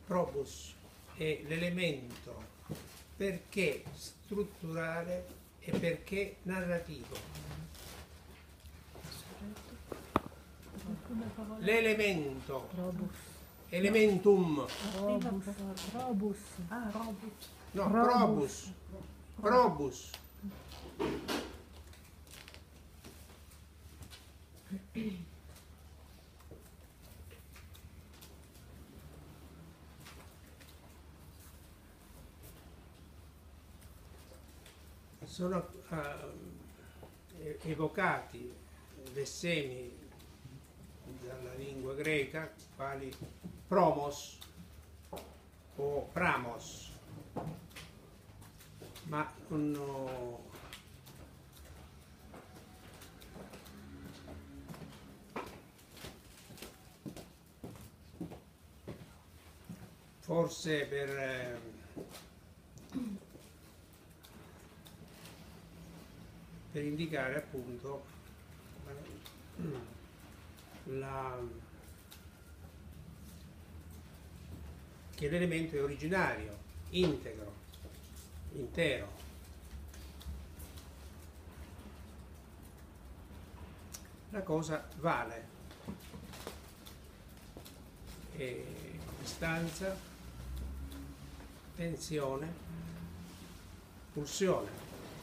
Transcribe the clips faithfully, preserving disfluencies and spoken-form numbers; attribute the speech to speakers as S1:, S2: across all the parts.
S1: probus è l'elemento perché strutturale e perché narrativo. L'elemento,
S2: Probus.
S1: elementum,
S2: Probus. Probus. Ah, robus.
S1: no,
S2: Probus.
S1: probus, probus. Sono uh, evocati vessemi dalla lingua greca quali promos o pramos, ma non, forse per eh, per indicare appunto la, che l'elemento è originario, integro, intero. La cosa vale, è distanza, tensione, pulsione.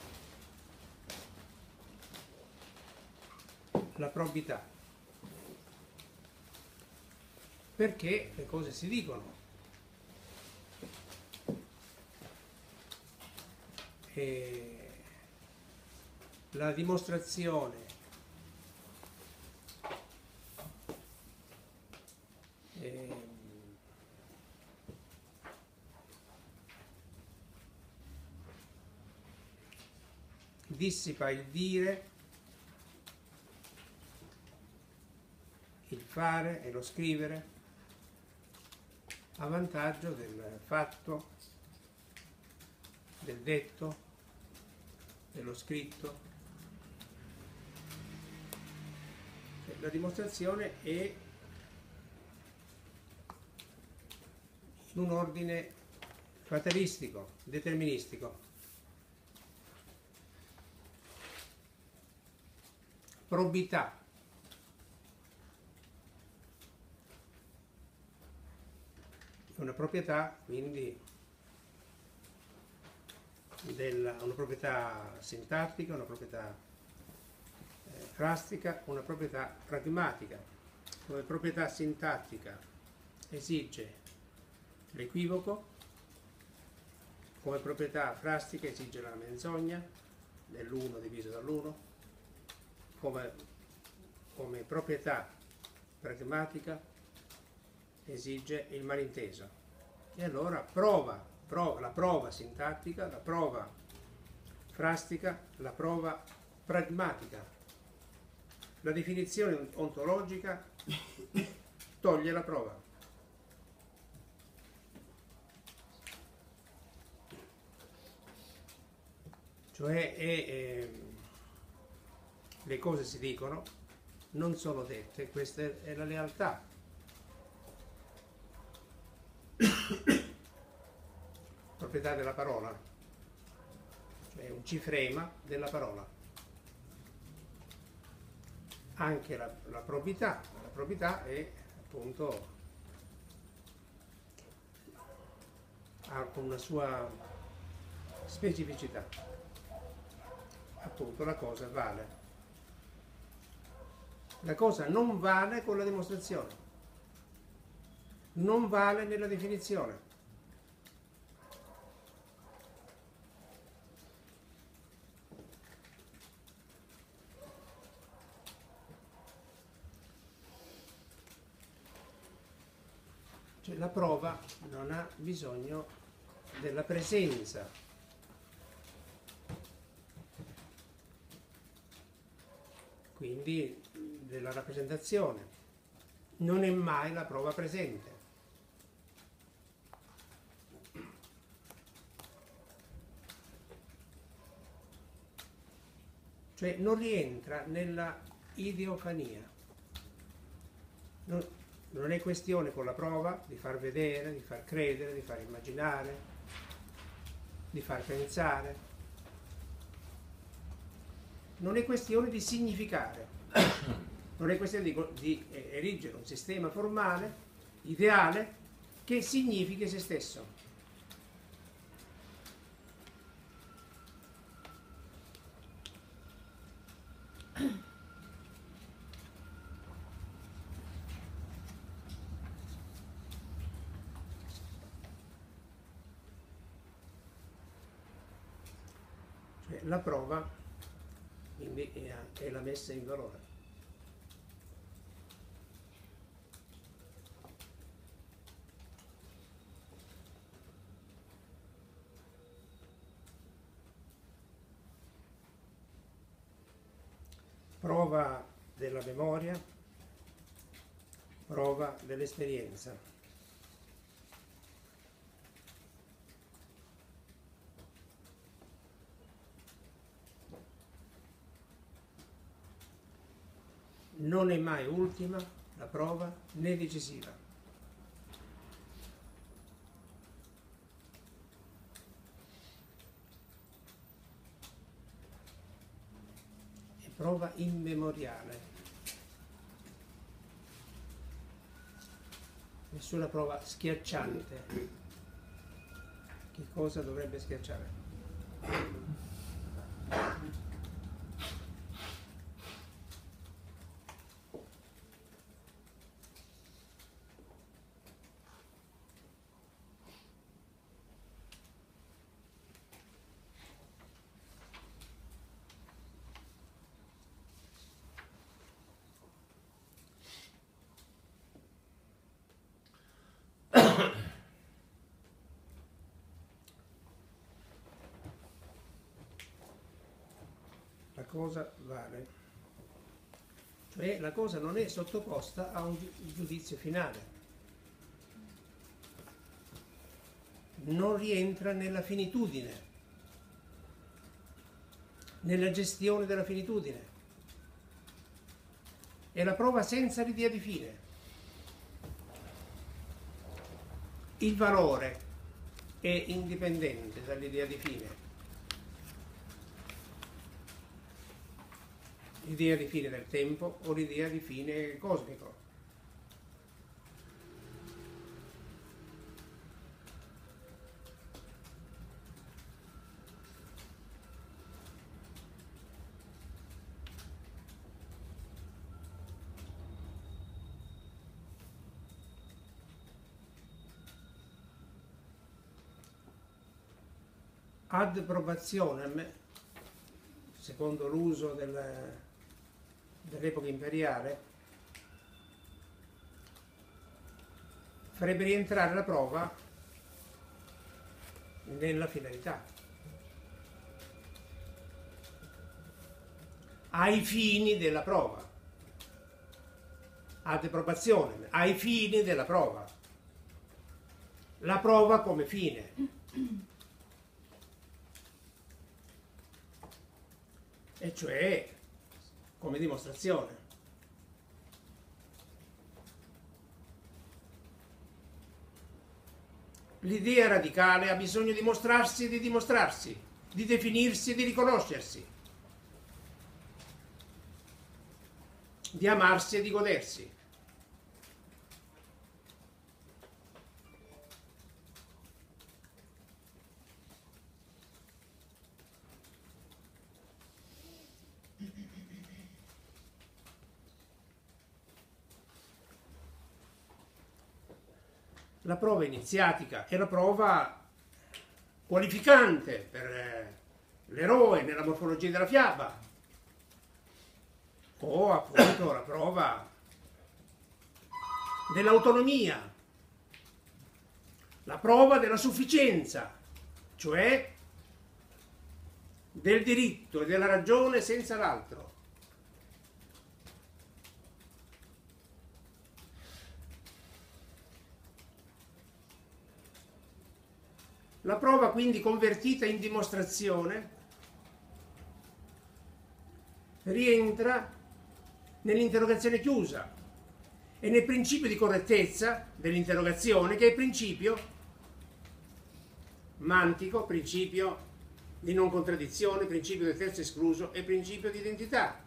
S1: La probità, perché le cose si dicono e la dimostrazione e dissipa il dire, il fare e lo scrivere a vantaggio del fatto, del detto, dello scritto. La dimostrazione è in un ordine fatalistico, deterministico. Probità. Una proprietà, quindi, della, una proprietà sintattica, una proprietà eh, frastica, una proprietà pragmatica. Come proprietà sintattica esige l'equivoco, come proprietà frastica esige la menzogna, dell'uno diviso dall'uno, come, come proprietà pragmatica esige il malinteso. E allora prova, prova, la prova sintattica, la prova frastica, la prova pragmatica. La definizione ontologica toglie la prova. Cioè è, è, le cose si dicono, non sono dette, questa è la lealtà. Proprietà della parola, cioè un cifrema della parola. Anche la, la probità, la probità è appunto, ha una sua specificità, appunto la cosa vale. La cosa non vale con la dimostrazione, non vale nella definizione. Cioè la prova non ha bisogno della presenza. Quindi della rappresentazione. Non è mai la prova presente. Cioè non rientra nella ideofania. Non, Non è questione con la prova di far vedere, di far credere, di far immaginare, di far pensare. Non è questione di significare, non è questione di, di erigere un sistema formale, ideale, che significhi se stesso. Cioè, la prova quindi è la messa in valore. Prova della memoria, prova dell'esperienza. Non è mai ultima la prova né decisiva. È prova immemoriale. Nessuna prova schiacciante. Che cosa dovrebbe schiacciare? La cosa vale, cioè la cosa non è sottoposta a un giudizio finale, non rientra nella finitudine, nella gestione della finitudine, è la prova senza l'idea di fine. Il valore è indipendente dall'idea di fine. L'idea di fine del tempo o l'idea di fine cosmico. Ad probationem, secondo l'uso del dell'epoca imperiale, farebbe rientrare la prova nella finalità, ai fini della prova, ad probationem, ai fini della prova, la prova come fine. E cioè come dimostrazione. L'idea radicale ha bisogno di mostrarsi e di dimostrarsi, di definirsi e di riconoscersi, di amarsi e di godersi. La prova iniziatica è la prova qualificante per l'eroe nella morfologia della fiaba, o appunto la prova dell'autonomia, la prova della sufficienza, cioè del diritto e della ragione senza l'altro. La prova quindi convertita in dimostrazione rientra nell'interrogazione chiusa e nel principio di correttezza dell'interrogazione, che è il principio mantico, principio di non contraddizione, principio del terzo escluso e principio di identità.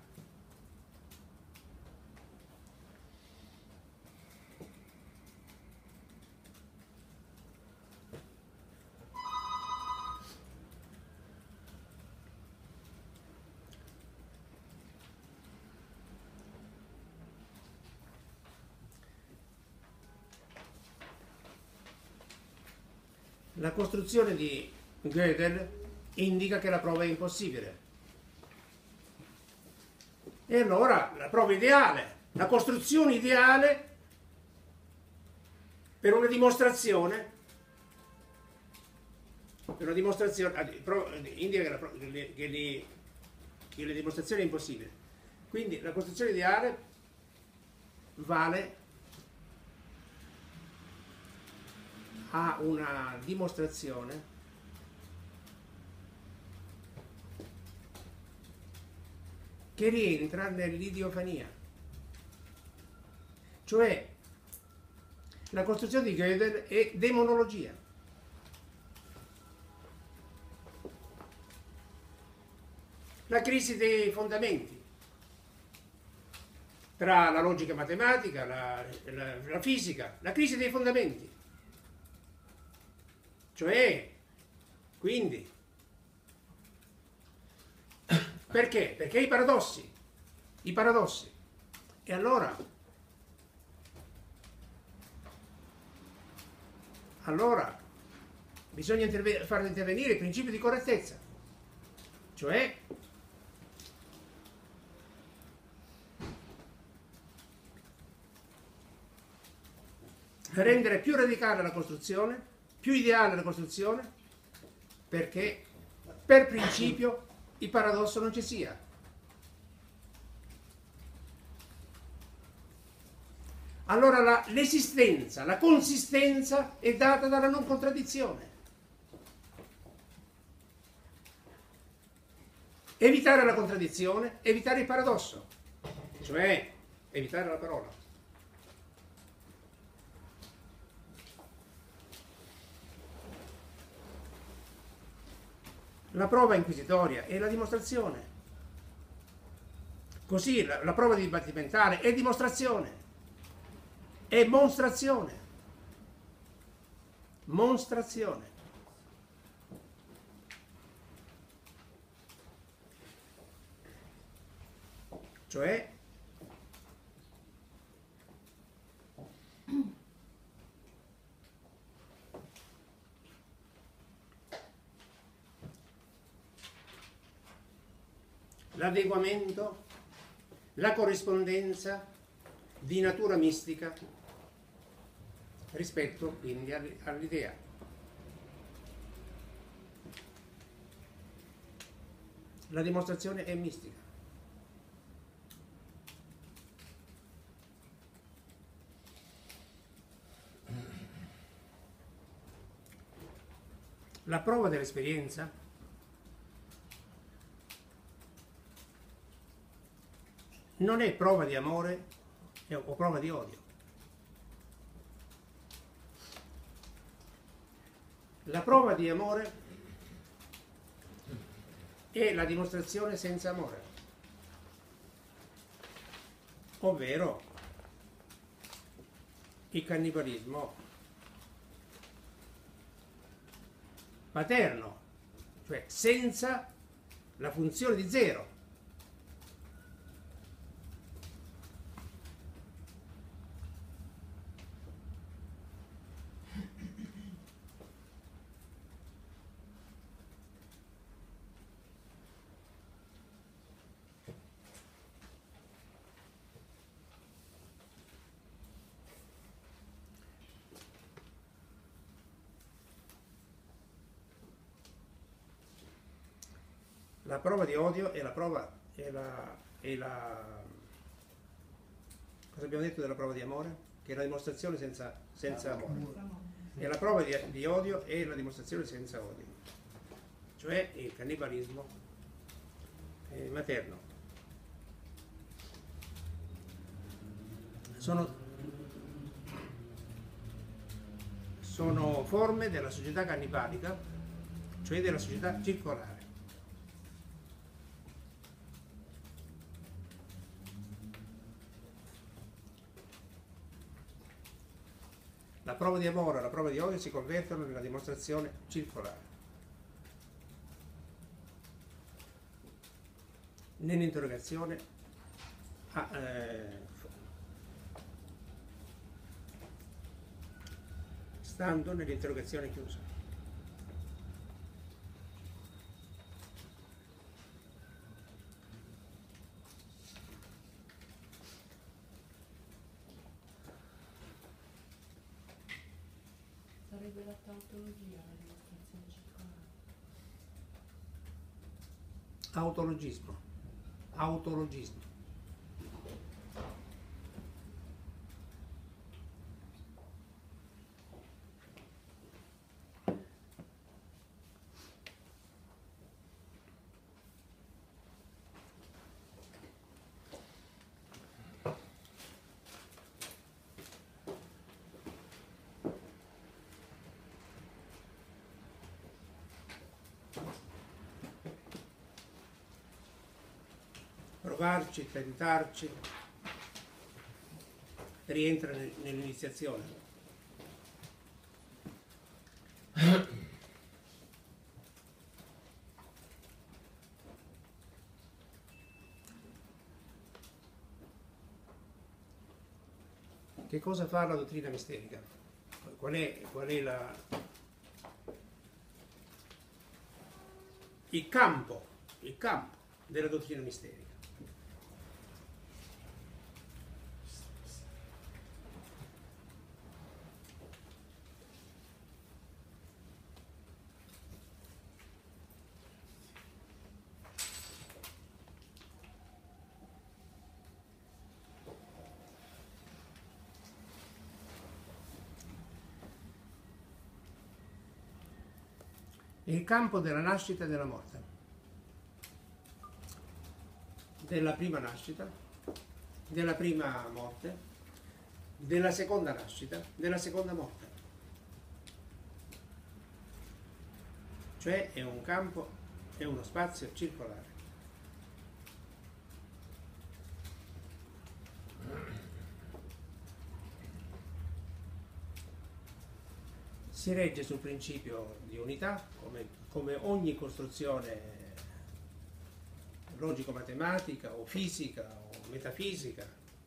S1: La costruzione di Gödel indica che la prova è impossibile. E allora la prova ideale, la costruzione ideale per una dimostrazione, per una dimostrazione indica che la, che li, che la dimostrazione è impossibile. Quindi la costruzione ideale vale a una dimostrazione che rientra nell'idiofania, cioè la costruzione di Gödel è demonologia. La crisi dei fondamenti tra la logica matematica, la, la, la fisica, la crisi dei fondamenti. Cioè, quindi, perché? Perché i paradossi, i paradossi. E allora, allora bisogna interve- far intervenire il principio di correttezza, cioè rendere più radicale la costruzione, più ideale la costruzione, perché per principio il paradosso non ci sia. Allora la, l'esistenza, la consistenza è data dalla non contraddizione. Evitare la contraddizione, evitare il paradosso, cioè evitare la parola. La prova inquisitoria è la dimostrazione. Così la, la prova dibattimentale è dimostrazione, è mostrazione. Mostrazione. Cioè l'adeguamento, la corrispondenza di natura mistica rispetto quindi all'idea. La dimostrazione è mistica. La prova dell'esperienza non è prova di amore o prova di odio. La prova di amore è la dimostrazione senza amore, ovvero il cannibalismo paterno, cioè senza la funzione di zero. La prova di odio è la prova, è la, è la... Cosa abbiamo detto della prova di amore? Che è la dimostrazione senza, senza amore. E la prova di, di odio è la dimostrazione senza odio. Cioè il cannibalismo eh, materno. Sono sono forme della società cannibalica, cioè della società circolare. La prova di amore e la prova di odio si convertono nella dimostrazione circolare. Nell'interrogazione ah, eh, stando nell'interrogazione chiusa.
S2: Sarebbe la tautologia la dimostrazione circolare.
S1: Autologismo. Autologismo. Provarci, tentarci, rientra nell'iniziazione. Che cosa fa la dottrina misterica? Qual è, qual è la, il campo, il campo della dottrina misterica? Il campo della nascita e della morte, della prima nascita, della prima morte, della seconda nascita, della seconda morte. Cioè è un campo, è uno spazio circolare. Si regge sul principio di unità, come, come ogni costruzione logico-matematica o fisica o metafisica.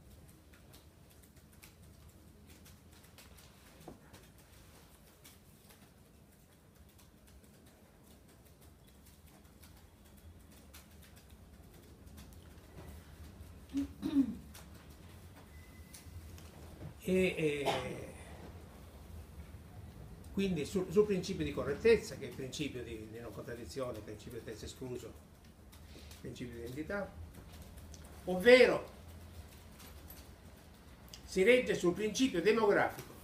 S1: E, e quindi sul, sul principio di correttezza, che è il principio di, di non contraddizione, il principio di terzo escluso, il principio di identità, ovvero si regge sul principio demografico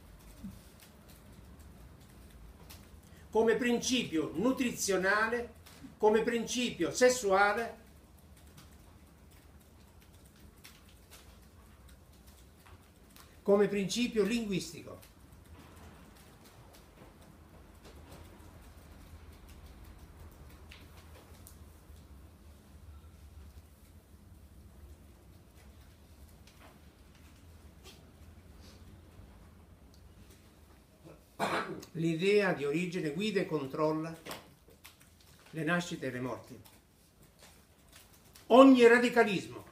S1: come principio nutrizionale, come principio sessuale, come principio linguistico. L'idea di origine guida e controlla le nascite e le morti. Ogni radicalismo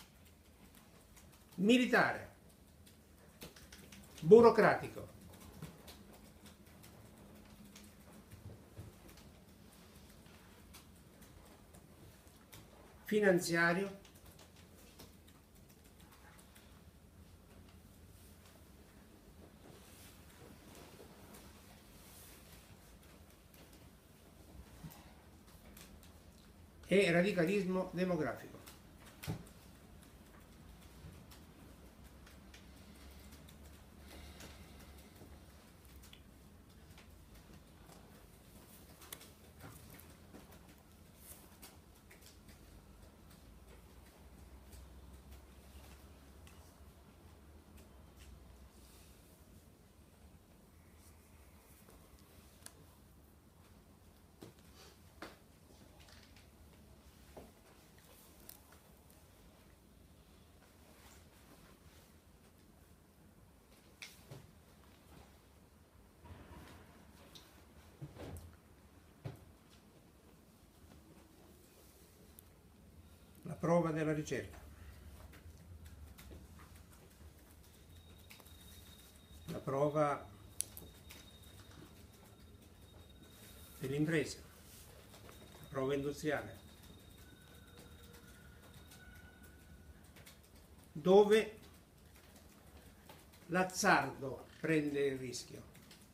S1: militare, burocratico, finanziario, e radicalismo demografico. prova della ricerca, la prova dell'impresa, la prova industriale, dove l'azzardo prende il rischio.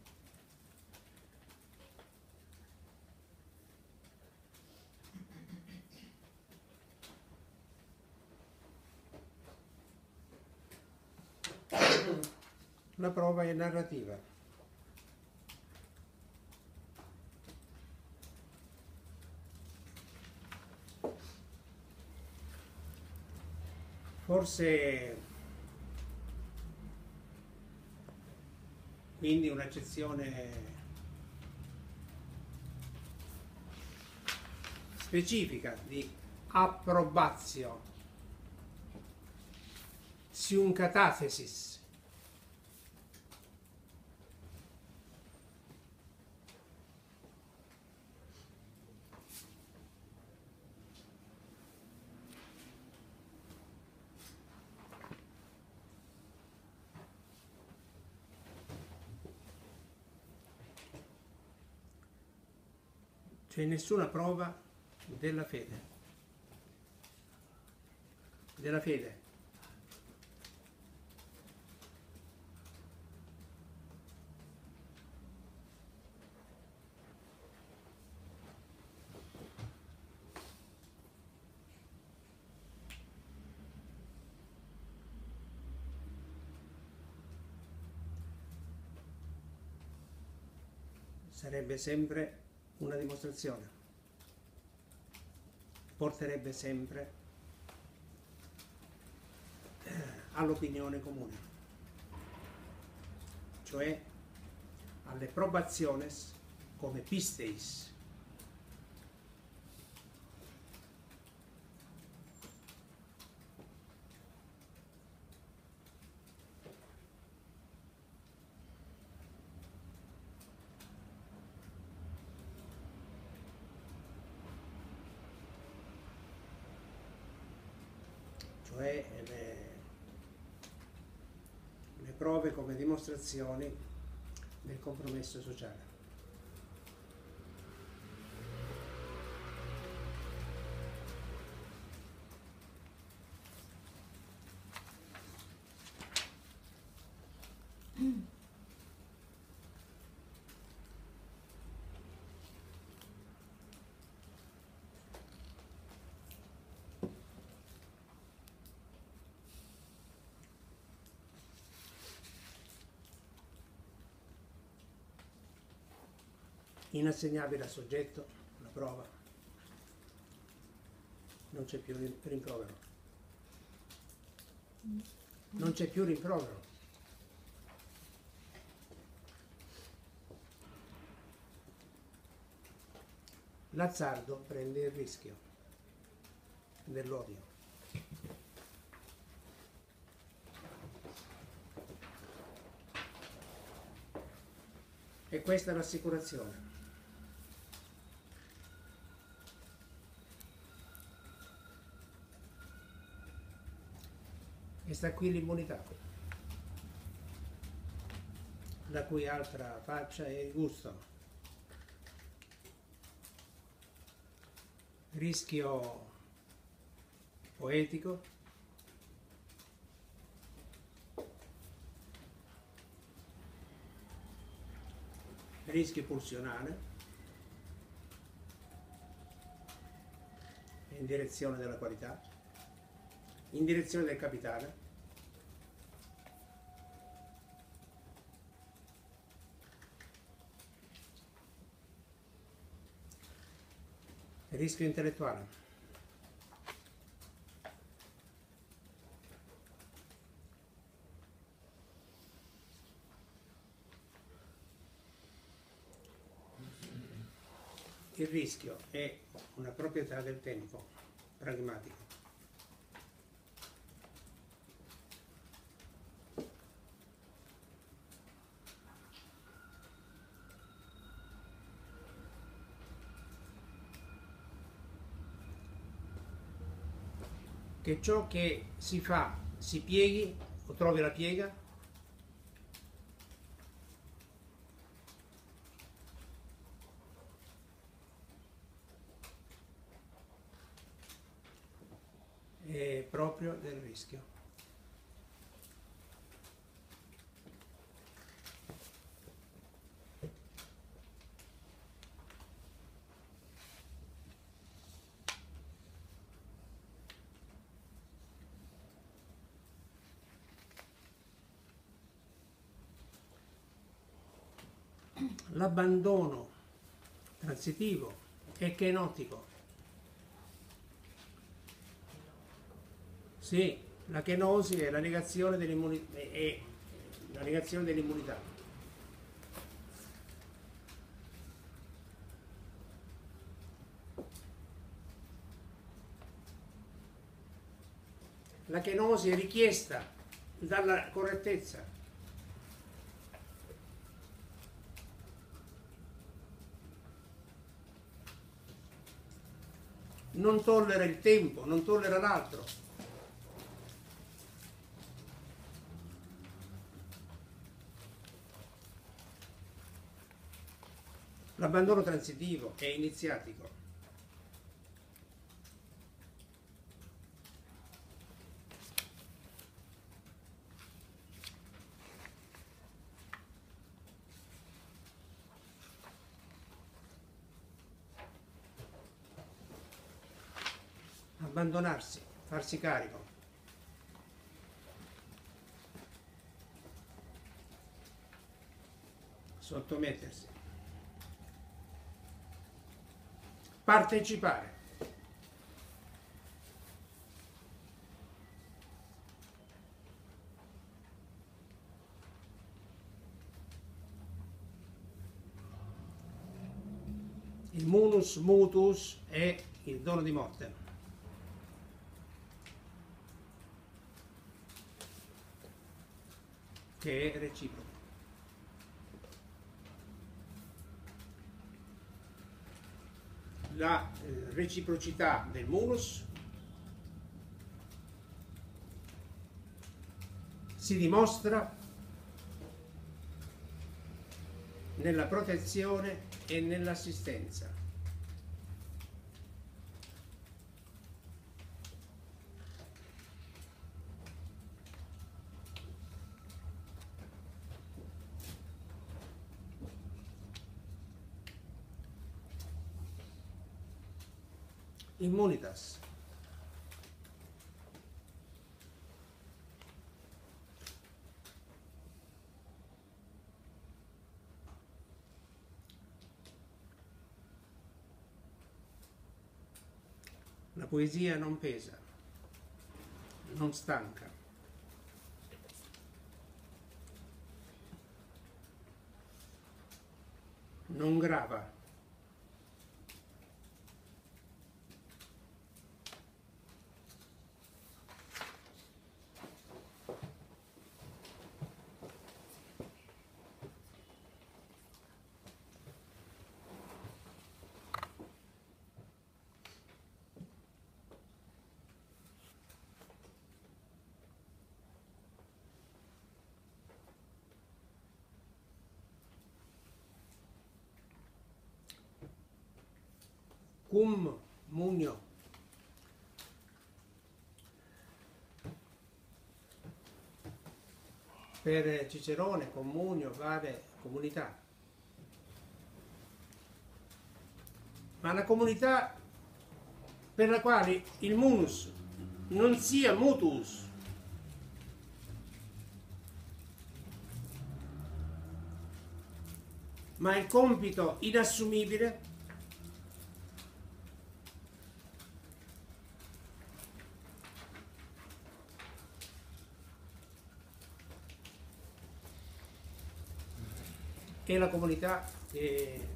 S1: La prova è narrativa. Forse quindi un'accezione specifica di approbatio, sium catathesis. C'è nessuna prova della fede. Della fede. Sarebbe sempre una dimostrazione, porterebbe sempre eh, all'opinione comune, cioè alle probationes come pisteis. Cioè le, le prove come dimostrazioni del compromesso sociale. Inassegnabile al soggetto, la prova, non c'è più rimprovero, non c'è più rimprovero. L'azzardo prende il rischio dell'odio. E questa è l'assicurazione. E sta qui l'immunità, la cui altra faccia è il gusto. Rischio poetico, rischio pulsionale in direzione della qualità, in direzione del capitale, rischio intellettuale, il rischio è una proprietà del tempo pragmatico. che ciò che si fa si pieghi o trovi la piega, è proprio del rischio. L'abbandono transitivo è kenotico. Sì, la kenosi è la negazione dell'immunità. È la negazione dell'immunità. La kenosi è richiesta dalla correttezza. Non tollera il tempo, non tollera l'altro. L'abbandono transitivo è iniziatico. Abbandonarsi, farsi carico. Sottomettersi. Partecipare. Il munus mutuus è il dono di morte. Che è reciproco. La eh, reciprocità del munus si dimostra nella protezione e nell'assistenza. Immunitas. La poesia non pesa, non stanca. Non grava. Cum munio. Per Cicerone comunio vale comunità. Ma la comunità per la quale il munus non sia mutuus, ma il compito inassumibile è la comunità che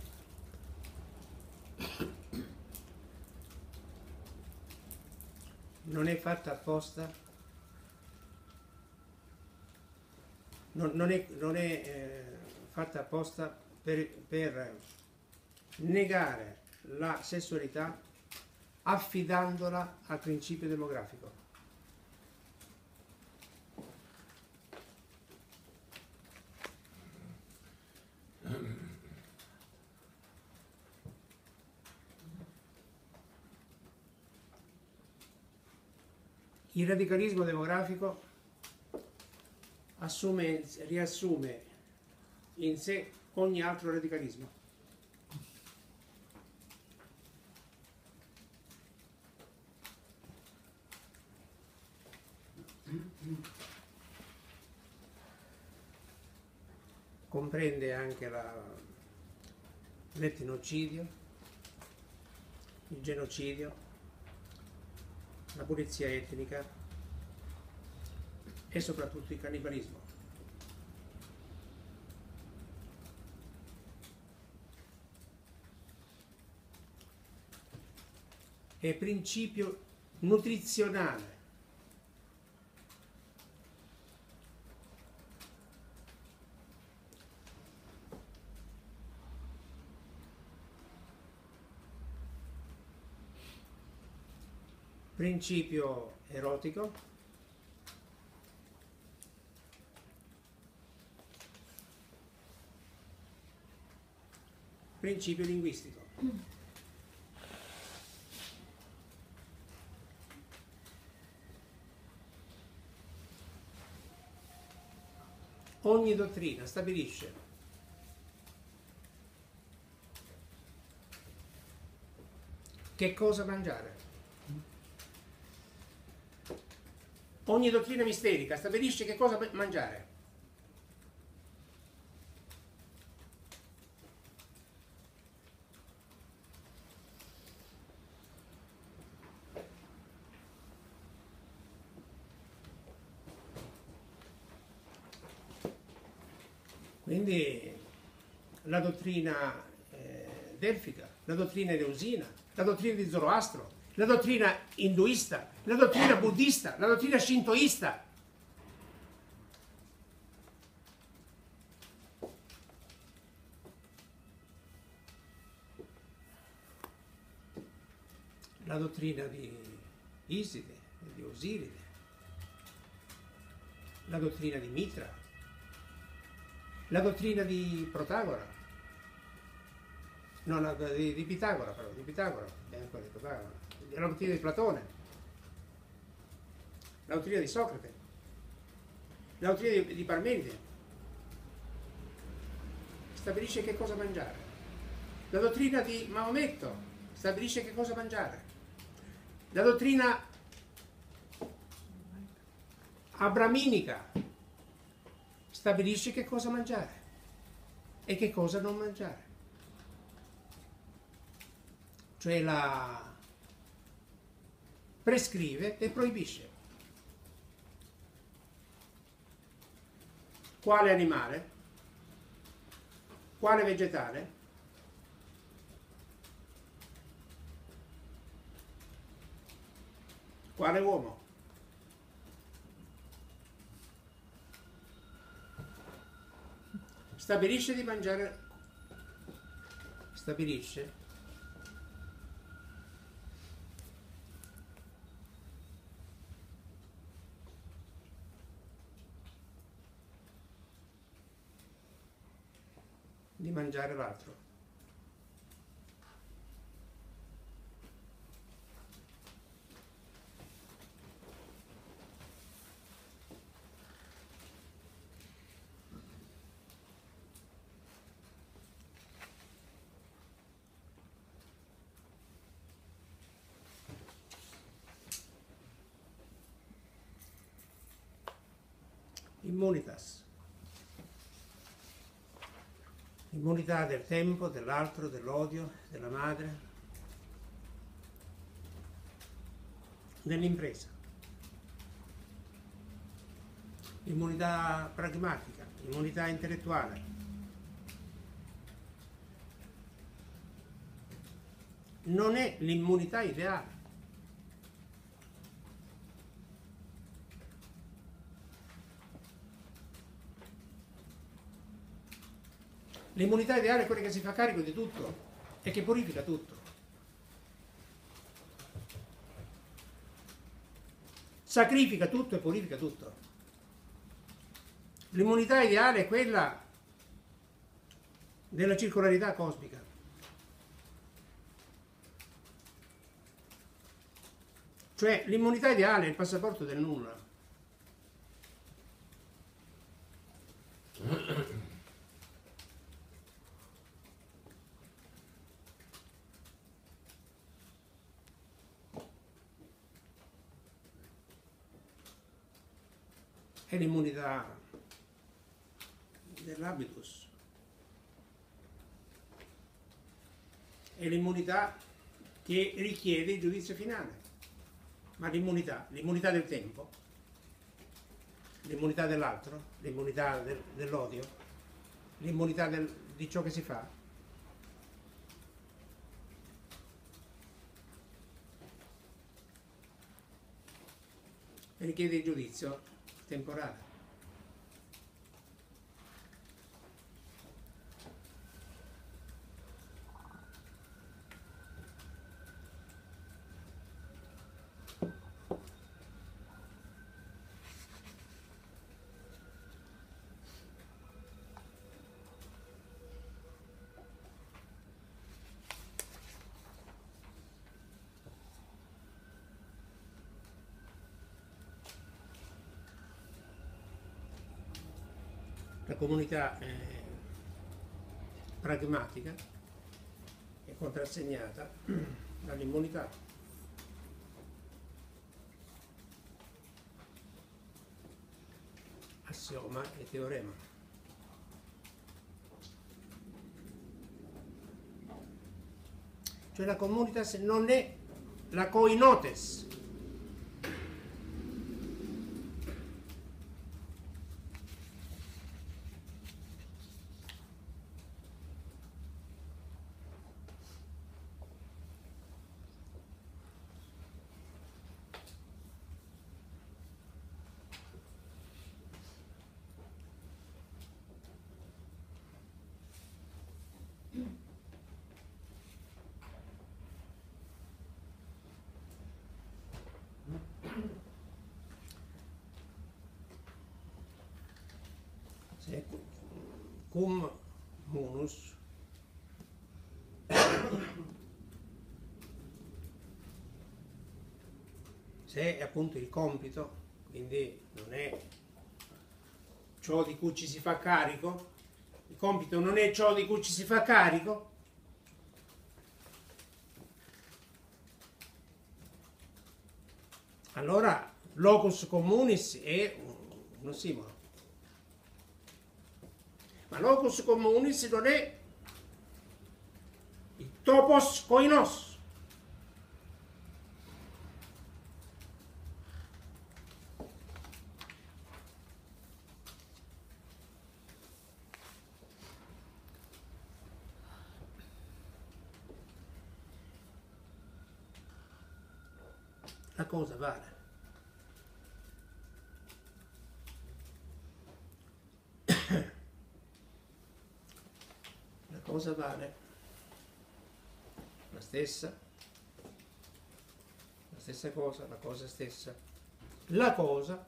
S1: non è fatta apposta, non, non è, non è eh, fatta apposta per, per negare la sessualità affidandola al principio demografico. Il radicalismo demografico assume, riassume in sé ogni altro radicalismo. Comprende anche l'etnocidio, il genocidio, la pulizia etnica e soprattutto il cannibalismo. È principio nutrizionale. Principio erotico, principio linguistico. Ogni dottrina stabilisce che cosa mangiare. Ogni dottrina misterica stabilisce che cosa mangiare. Quindi la dottrina eh, delfica, la dottrina eleusina, la dottrina di Zoroastro, la dottrina induista, la dottrina buddista, la dottrina shintoista. La dottrina di Iside, di Osiride, la dottrina di Mitra, la dottrina di Protagora, no, no, di, di Pitagora, però, di Pitagora, eh, quella di Protagora, la dottrina di Platone, la dottrina di Socrate, la dottrina di, di Parmenide, stabilisce che cosa mangiare. La dottrina di Maometto stabilisce che cosa mangiare. La dottrina abraminica stabilisce che cosa mangiare e che cosa non mangiare. Cioè la prescrive e proibisce. Quale animale? Quale vegetale? Quale uomo? Stabilisce di mangiare, stabilisce di mangiare l'altro. Immunitas. Immunità del tempo, dell'altro, dell'odio, della madre, dell'impresa. Immunità pragmatica, immunità intellettuale. Non è l'immunità ideale. L'immunità ideale è quella che si fa carico di tutto e che purifica tutto. Sacrifica tutto e purifica tutto. L'immunità ideale è quella della circolarità cosmica. Cioè l'immunità ideale è il passaporto del nulla. È l'immunità dell'habitus. È l'immunità che richiede il giudizio finale. Ma l'immunità, l'immunità del tempo, l'immunità dell'altro, l'immunità del, dell'odio, l'immunità del, di ciò che si fa, richiede il giudizio temporale. La comunità eh, pragmatica è contrassegnata dall'immunità. Assioma e teorema. Cioè la communitas non è la koinotes. Se cum munus se è appunto il compito, quindi non è ciò di cui ci si fa carico, il compito non è ciò di cui ci si fa carico, allora locus communis è un ossimoro. Ma locus communis non è il topos koinos. La cosa vale. La cosa vale la stessa, la stessa cosa, la cosa stessa, la cosa,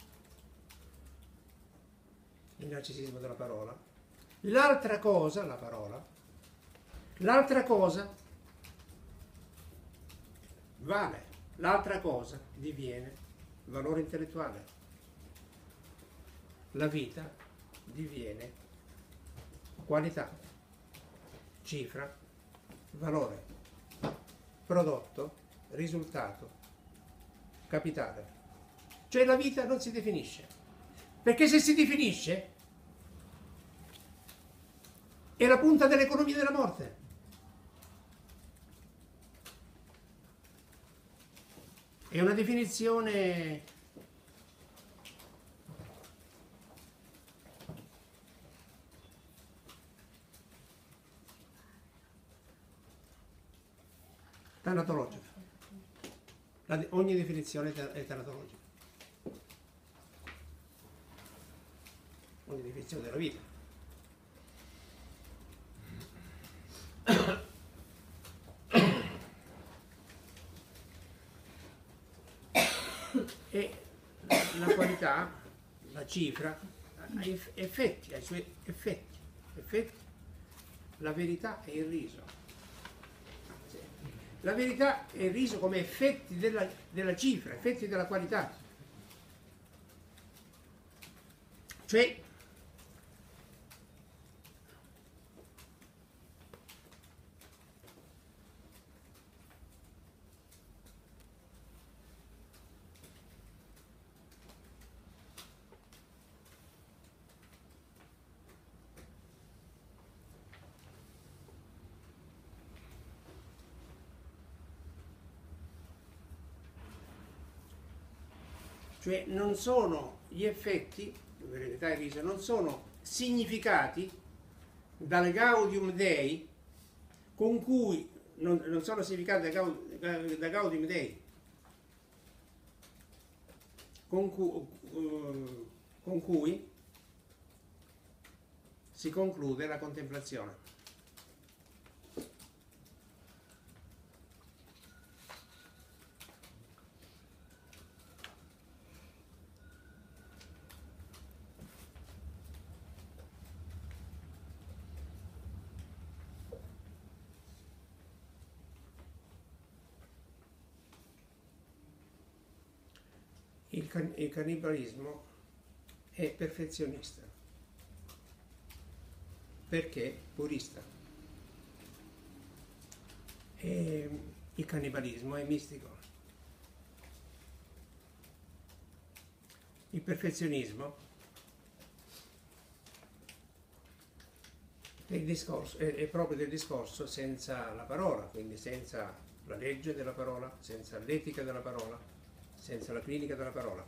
S1: il narcisismo della parola, l'altra cosa, la parola, l'altra cosa vale, l'altra cosa diviene valore intellettuale, la vita diviene qualità, cifra, valore, prodotto, risultato, capitale. Cioè la vita non si definisce, perché se si definisce è la punta dell'economia della morte. È una definizione tanatologica. La, ogni definizione è tanatologica. Ogni definizione della vita. E la qualità, la cifra, ha effetti, ha i suoi effetti. effetti. La verità è il riso. La verità è riso come effetti della, della cifra, effetti della qualità. Cioè, cioè non sono gli effetti, in verità il riso, non sono significati dal Gaudium Dei con cui, non, non sono significati da, Gaud, da Gaudium Dei con cui, uh, con cui si conclude la contemplazione. Il, can il cannibalismo è perfezionista perché purista. E il cannibalismo è mistico. Il perfezionismo è, il discorso, è, è proprio del discorso senza la parola, quindi senza la legge della parola, senza l'etica della parola, senza la clinica della parola.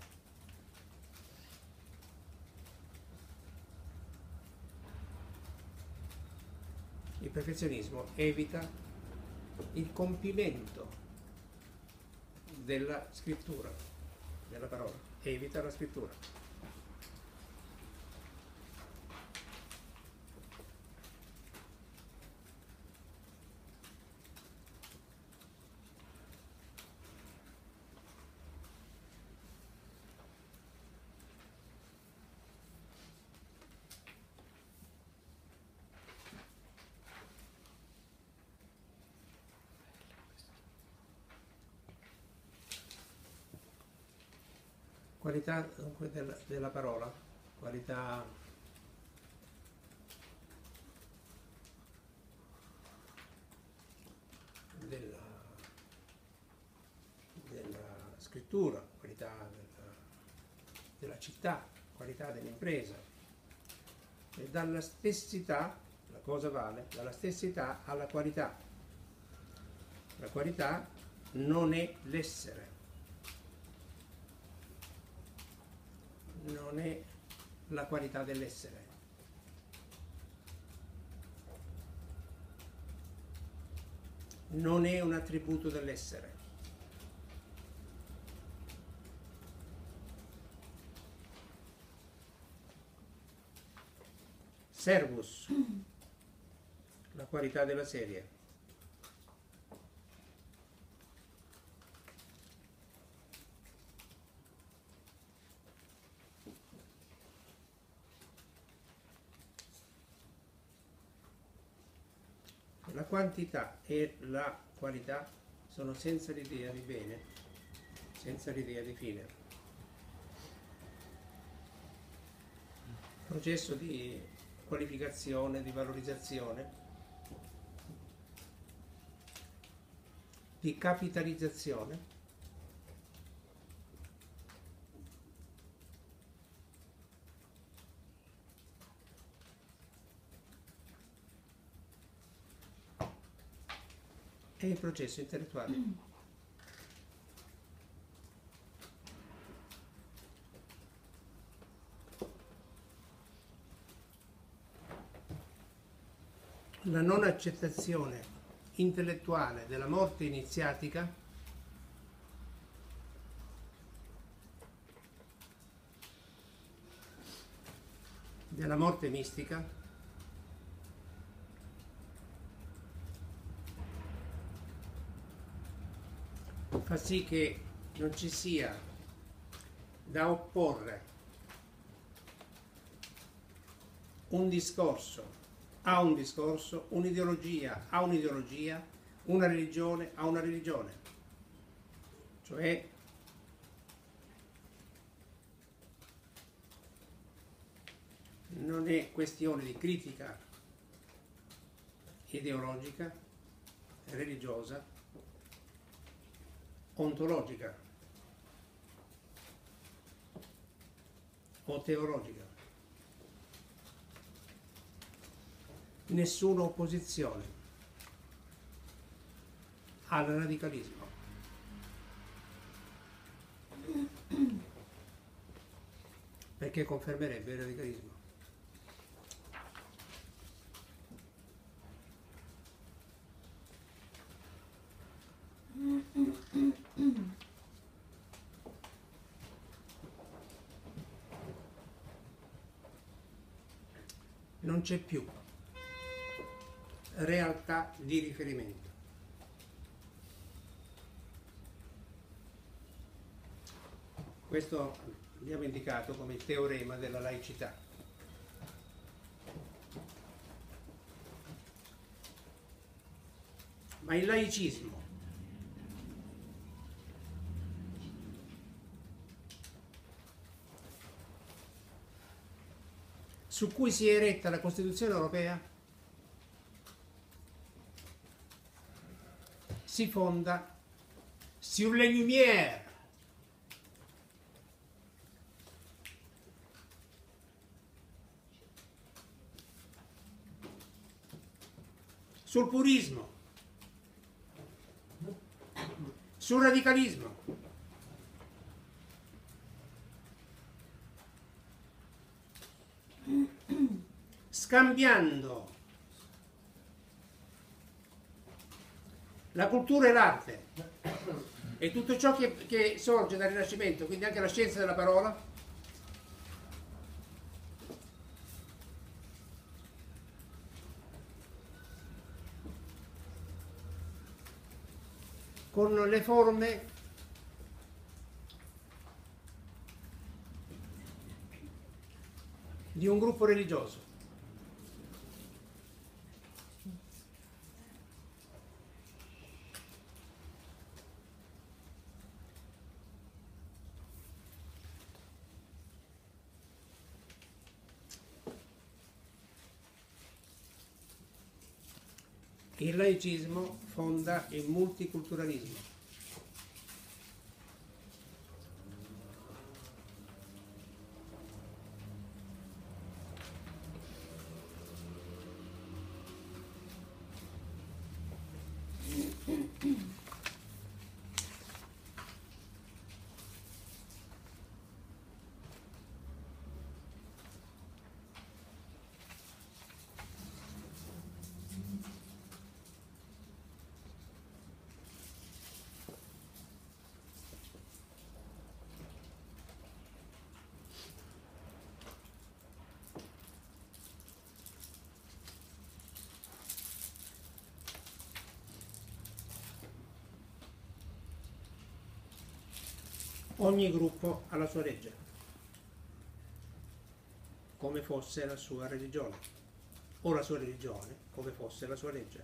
S1: Il perfezionismo evita il compimento della scrittura, della parola, evita la scrittura. Qualità dunque della, della parola, qualità della, della scrittura, qualità della, della città, qualità dell'impresa. E dalla stessità, la cosa vale, dalla stessità alla qualità. La qualità non è l'essere. Non è la qualità dell'essere. Non è un attributo dell'essere. Servus, la qualità della serie. La quantità e la qualità sono senza l'idea di bene, senza l'idea di fine. Processo di qualificazione, di valorizzazione, di capitalizzazione e il processo intellettuale. La non accettazione intellettuale della morte iniziatica della morte mistica fa sì che non ci sia da opporre un discorso a un discorso, un'ideologia a un'ideologia, una religione a una religione, cioè non è questione di critica ideologica, religiosa, ontologica o teologica. Nessuna opposizione al radicalismo. Perché confermerebbe il radicalismo. Non c'è più realtà di riferimento. Questo abbiamo indicato come il teorema della laicità. Ma il laicismo su cui si è eretta la Costituzione europea si fonda sulle Lumière, sul purismo, sul radicalismo, scambiando la cultura e l'arte e tutto ciò che, che sorge dal Rinascimento, quindi anche la scienza della parola, con le forme di un gruppo religioso. Il laicismo fonda il multiculturalismo. Ogni gruppo ha la sua legge, come fosse la sua religione, o la sua religione come fosse la sua legge.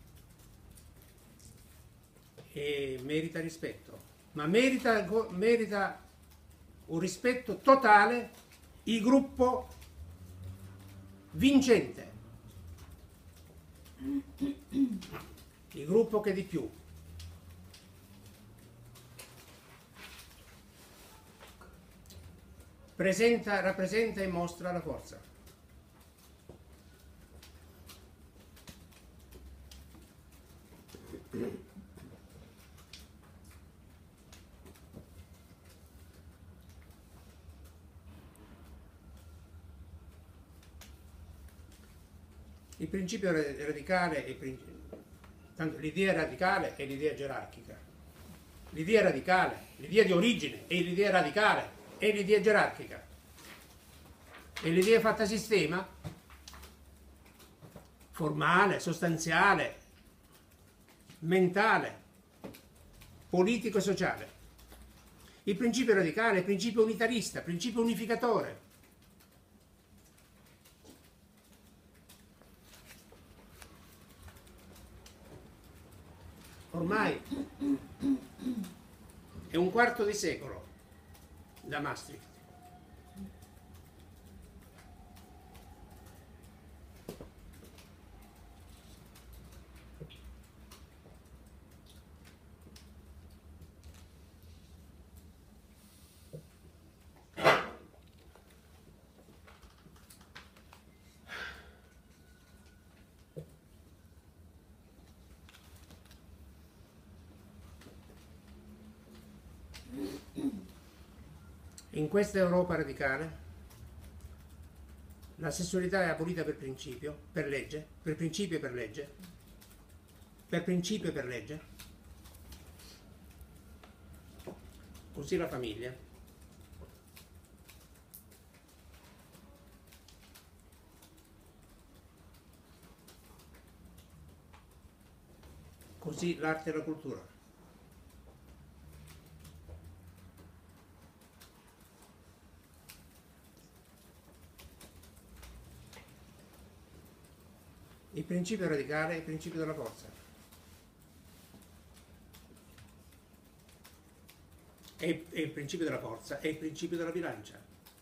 S1: E merita rispetto, ma merita, merita un rispetto totale il gruppo vincente, il gruppo che di più presenta, rappresenta e mostra la forza. Il principio radicale, è princi- tanto l'idea radicale è l'idea gerarchica. L'idea radicale, l'idea di origine è l'idea radicale, è l'idea gerarchica. E l'idea fatta sistema, formale, sostanziale, mentale, politico e sociale. Il principio radicale è il principio unitarista, principio unificatore. ormai è un quarto di secolo da Maastricht. In questa Europa radicale la sessualità è abolita per principio, per legge, per principio e per legge, per principio e per legge, così la famiglia, così l'arte e la cultura. Il principio radicale è il principio della forza. E il principio della forza è il principio della bilancia.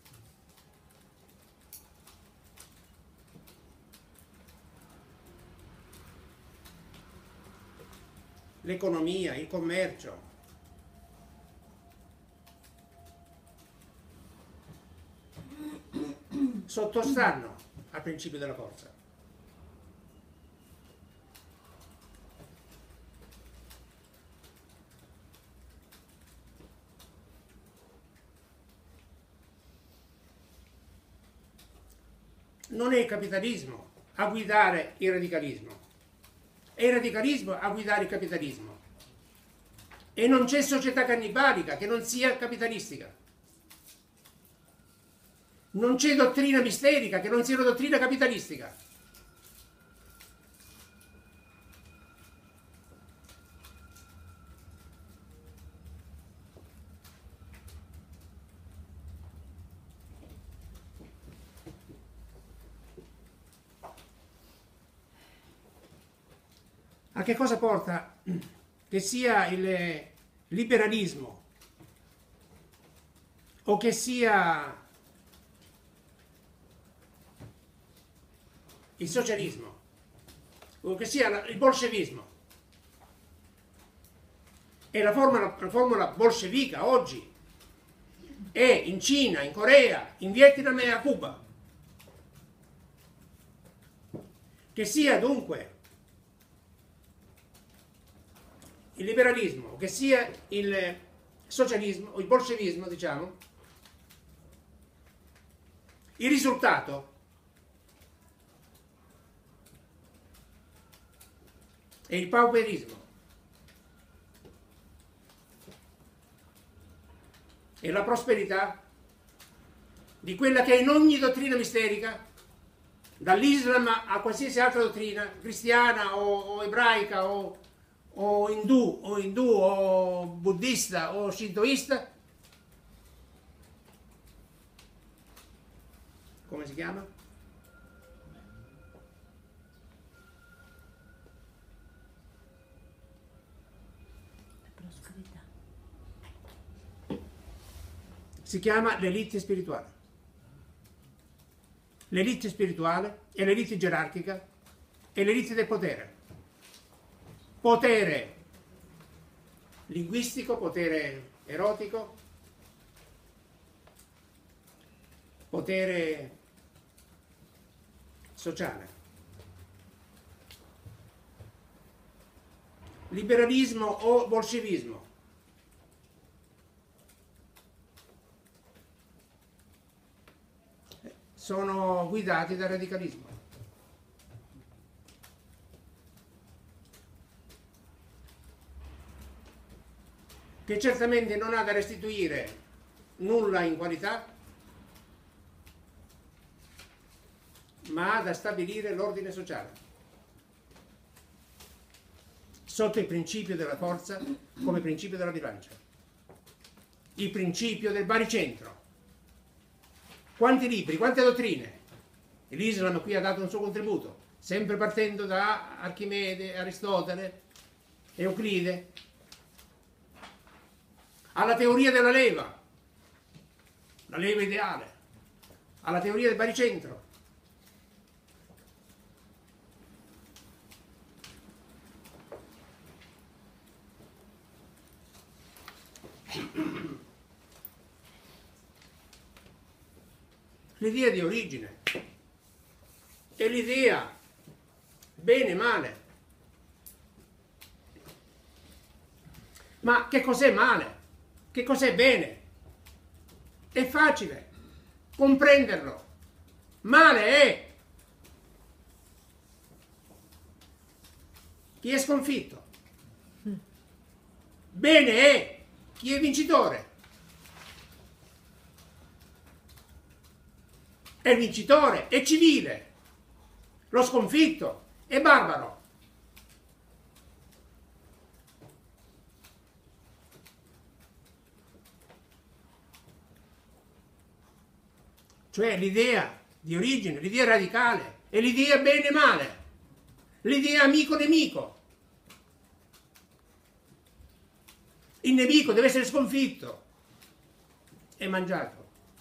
S1: L'economia, il commercio, sottostanno al principio della forza. Non è il capitalismo a guidare il radicalismo, è il radicalismo a guidare il capitalismo. E non c'è società cannibalica che non sia capitalistica. Non c'è dottrina misterica che non sia una dottrina capitalistica. A che cosa porta che sia il liberalismo o che sia il socialismo o che sia il bolscevismo e la formula, la formula bolscevica oggi è in Cina, in Corea, in Vietnam e a Cuba, che sia dunque il liberalismo, che sia il socialismo o il bolscevismo, diciamo, il risultato è il pauperismo, e la prosperità di quella che in ogni dottrina misterica, dall'Islam a qualsiasi altra dottrina, cristiana o, o ebraica o o indù, o indù, o buddista, o shintoista, come si chiama?
S2: Prosperità.
S1: Si chiama l'elite spirituale. L'elite spirituale è l'elite gerarchica e l'elite del potere. Potere linguistico, potere erotico, potere sociale. Liberalismo o bolscevismo. Sono guidati dal radicalismo. Che certamente non ha da restituire nulla in qualità, ma ha da stabilire l'ordine sociale, sotto il principio della forza come principio della bilancia, il principio del baricentro. Quanti libri, quante dottrine? L'Islam qui ha dato un suo contributo, sempre partendo da Archimede, Aristotele, Euclide, alla teoria della leva, la leva ideale, alla teoria del baricentro. L'idea di origine è l'idea bene male. Ma che cos'è male? Che cos'è bene? È facile comprenderlo. Male è chi è sconfitto. Bene è chi è vincitore. E il vincitore è civile. Lo sconfitto è barbaro. Cioè l'idea di origine, l'idea radicale, è l'idea bene e male, l'idea amico-nemico. Il nemico deve essere sconfitto e mangiato.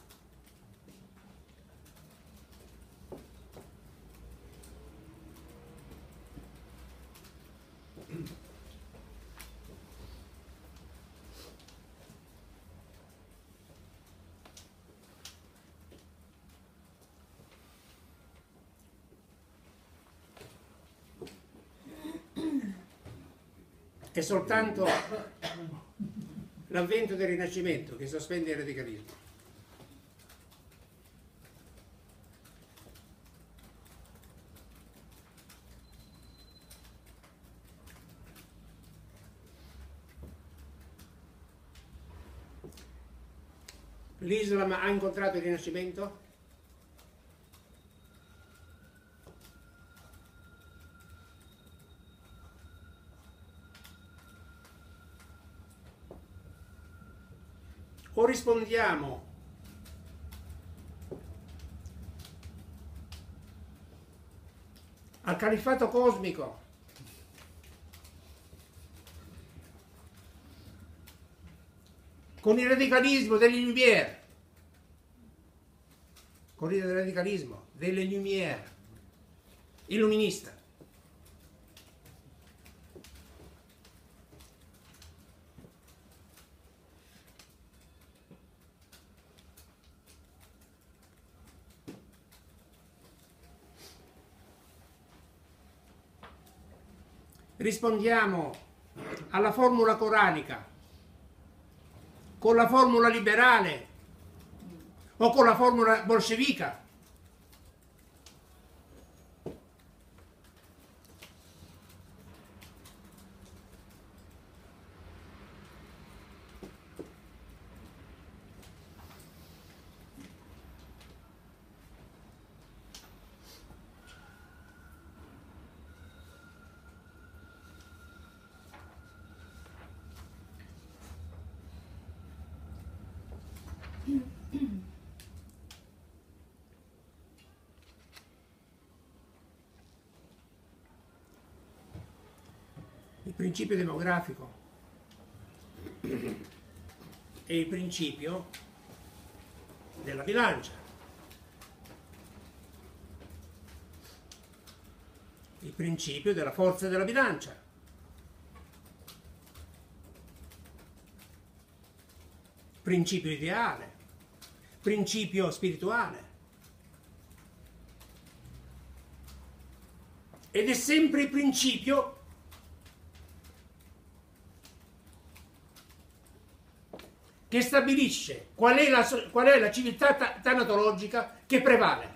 S1: È soltanto l'avvento del Rinascimento che sospende il radicalismo. L'Islam ha incontrato il Rinascimento? O rispondiamo al califfato cosmico con il radicalismo degli Lumière, con il radicalismo delle Lumière, illuminista. Rispondiamo alla formula coranica con la formula liberale o con la formula bolscevica. Il principio demografico è il principio della bilancia. Il principio della forza della bilancia. Principio ideale, principio spirituale. Ed è sempre il principio che stabilisce qual è la, qual è la civiltà tanatologica che prevale.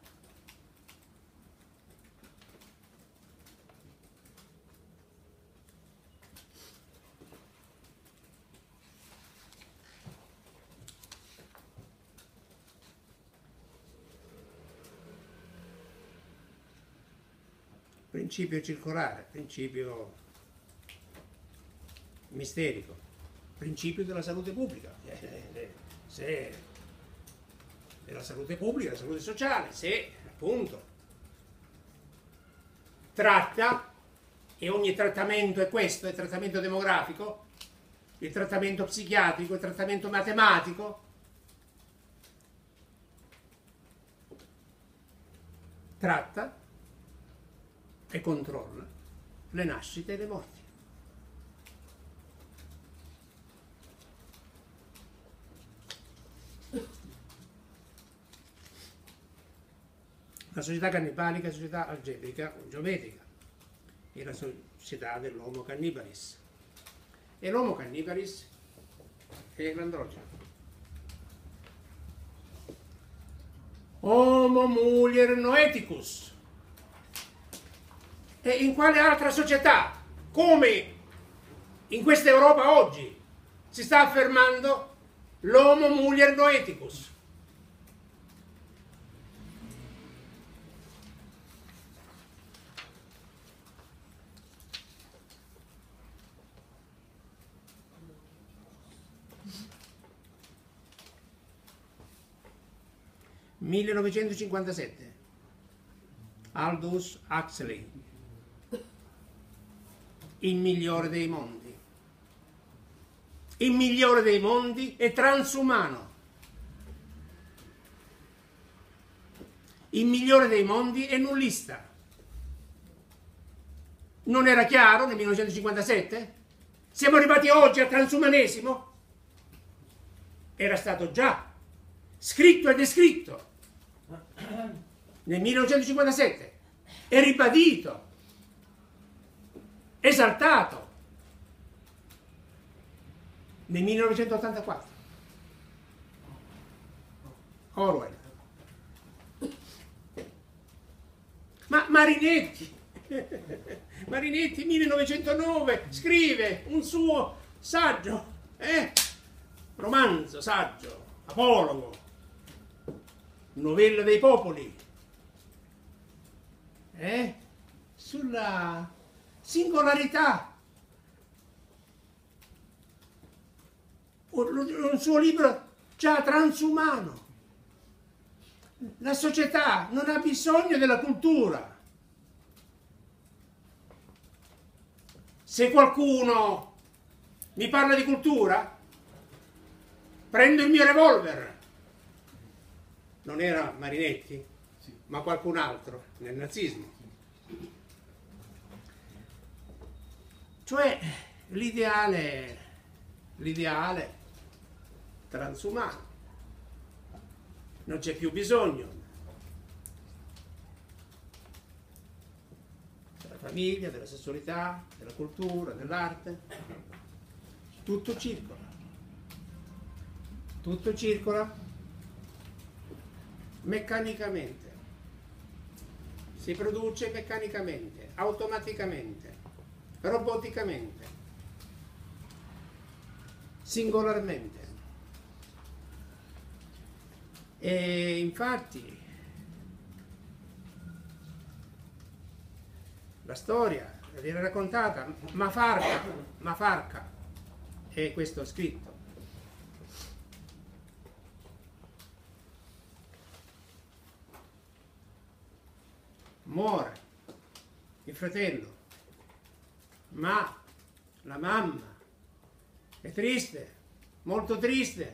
S1: Principio circolare, principio misterico, principio della salute pubblica, se della salute pubblica, della salute sociale, se appunto tratta e ogni trattamento è questo, è il trattamento demografico, il trattamento psichiatrico, il trattamento matematico. Tratta e controlla le nascite e le morti. La società cannibalica è la società algebrica o geometrica, è la società dell'Homo cannibalis. E l'Homo cannibalis è l'androgeno. Homo mulier noeticus. E in quale altra società, come in questa Europa oggi, si sta affermando l'Homo mulier noeticus? millenovecentocinquantasette, Aldous Huxley, Il migliore dei mondi. Il migliore dei mondi è transumano. Il migliore dei mondi è nullista. Non era chiaro nel millenovecentocinquantasette? Siamo arrivati oggi al transumanesimo? Era stato già scritto e descritto nel millenovecentocinquantasette e ribadito, esaltato nel millenovecentottantaquattro. Orwell. Ma Marinetti, Marinetti millenovecentonove scrive un suo saggio, eh? romanzo, saggio, apologo, novella dei popoli, eh? sulla singolarità. Un suo libro già transumano. La società non ha bisogno della cultura. Se qualcuno mi parla di cultura, prendo il mio revolver. Non era Marinetti, sì, ma qualcun altro nel nazismo. Cioè l'ideale, l'ideale transumano. Non c'è più bisogno della famiglia, della sessualità, della cultura, dell'arte. Tutto circola. Tutto circola meccanicamente. Si produce meccanicamente, automaticamente, roboticamente, singolarmente. E infatti la storia viene raccontata, Mafarca, Mafarca è questo scritto. Muore il fratello, ma la mamma è triste, molto triste,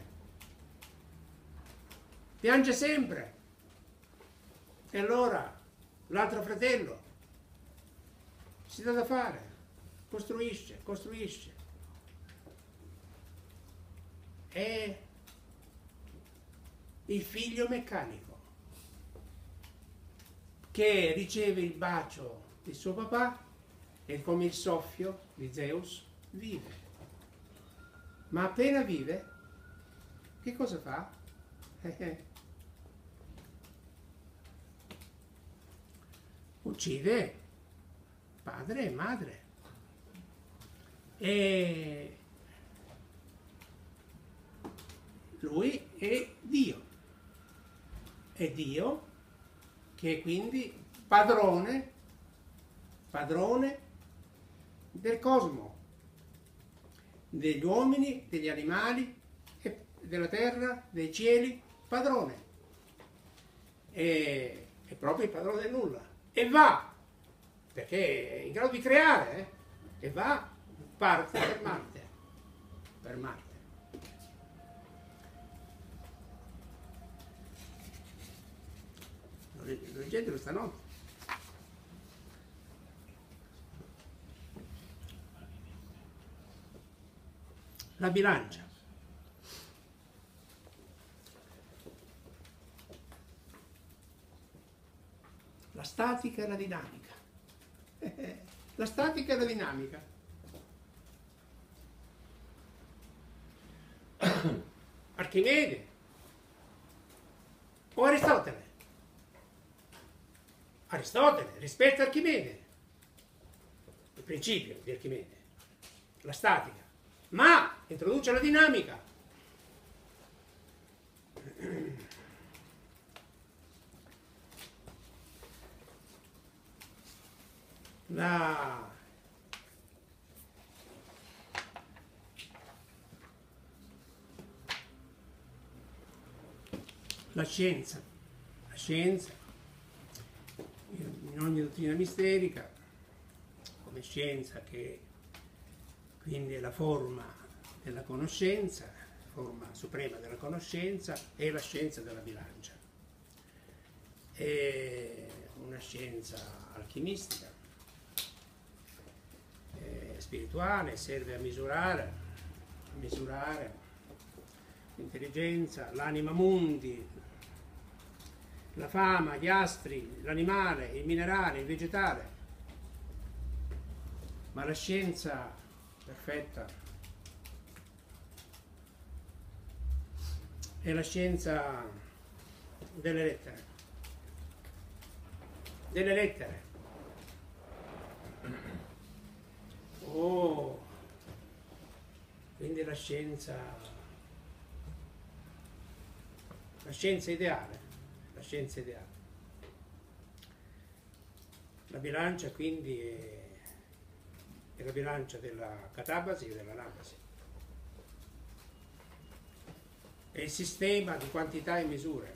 S1: piange sempre. E allora l'altro fratello si dà da fare, costruisce, costruisce. È il figlio meccanico che riceve il bacio di suo papà e come il soffio di Zeus vive. Ma appena vive, che cosa fa? Uccide padre e madre. E lui è Dio. È Dio che è quindi padrone, padrone del cosmo, degli uomini, degli animali, della terra, dei cieli, padrone. E, è proprio il padrone del nulla. E va perché è in grado di creare, eh? E va, parte per Marte, per Marte. Lo leggetelo stanotte. La bilancia. La statica e la dinamica. La statica e la dinamica. Archimede o Aristotele? Aristotele rispetta Archimede, il principio di Archimede, la statica, ma introduce la dinamica. La, la scienza, la scienza in ogni dottrina misterica, come scienza che quindi è la forma della conoscenza, la forma suprema della conoscenza, è la scienza della bilancia. È una scienza alchimistica, spirituale, serve a misurare, a misurare l'intelligenza, l'anima mundi, la fama, gli astri, l'animale, il minerale, il vegetale. Ma la scienza perfetta è la scienza delle lettere, delle lettere. Oh, quindi la scienza, la scienza ideale, la scienza ideale. La bilancia quindi è, è la bilancia della catabasi e dell'anabasi. È il sistema di quantità e misure.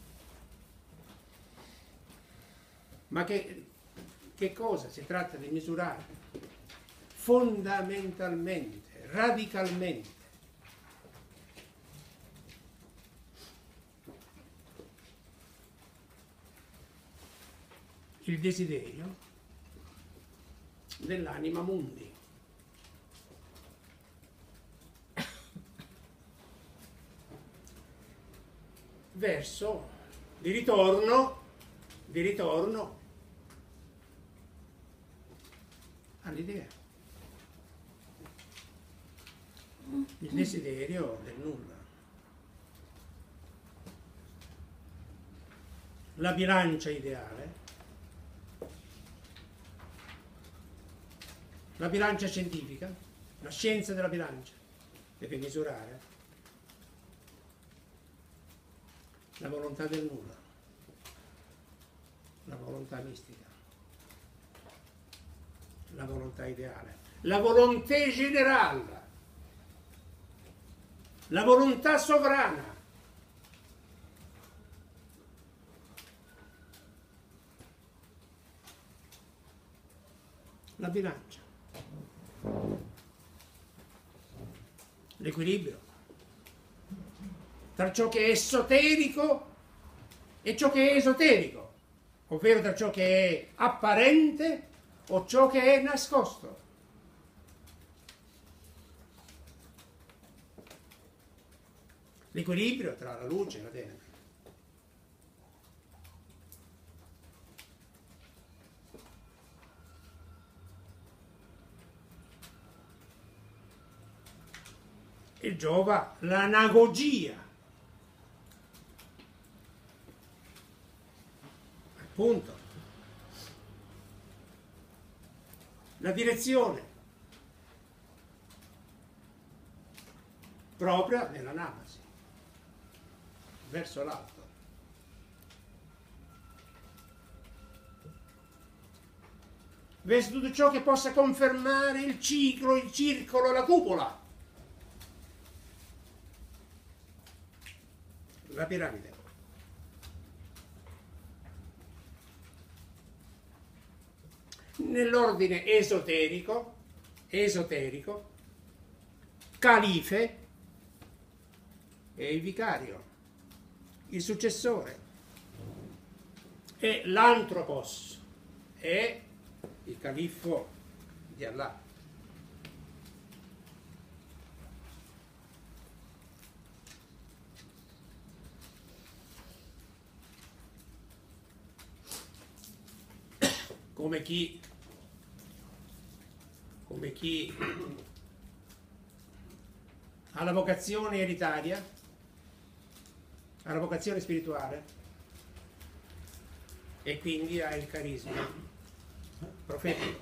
S1: Ma che, che cosa si tratta di misurare? Fondamentalmente, radicalmente, il desiderio dell'anima mundi. Verso di ritorno, di ritorno all'idea. Il desiderio del nulla. La bilancia ideale, la bilancia scientifica, la scienza della bilancia deve misurare la volontà del nulla, la volontà mistica, la volontà ideale, la volontà generale, la volontà sovrana. La bilancia. L'equilibrio tra ciò che è esoterico e ciò che è esoterico, ovvero tra ciò che è apparente o ciò che è nascosto. L'equilibrio tra la luce e la tenebra. E giova l'anagogia. Appunto. La direzione propria dell'anabasi verso l'alto. Verso tutto ciò che possa confermare il ciclo, il circolo, la cupola. La piramide. nell'ordine esoterico, esoterico, calife è il vicario, il successore, e l'antropos è il califfo di Allah. Come chi, come chi ha la vocazione elitaria, ha la vocazione spirituale e quindi ha il carisma profetico.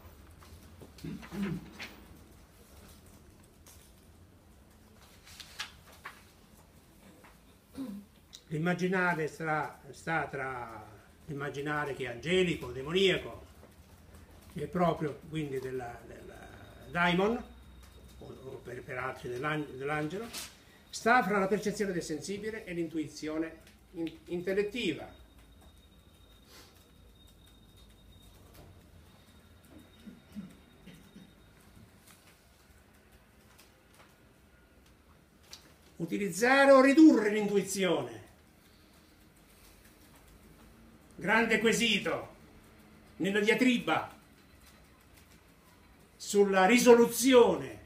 S1: L'immaginare sta, sta tra l'immaginare che è angelico, demoniaco, che è proprio quindi della, della daimon, o, o per, per altri dell'angelo, sta fra la percezione del sensibile e l'intuizione in, intellettiva. Utilizzare o ridurre l'intuizione. Grande quesito nella diatriba sulla risoluzione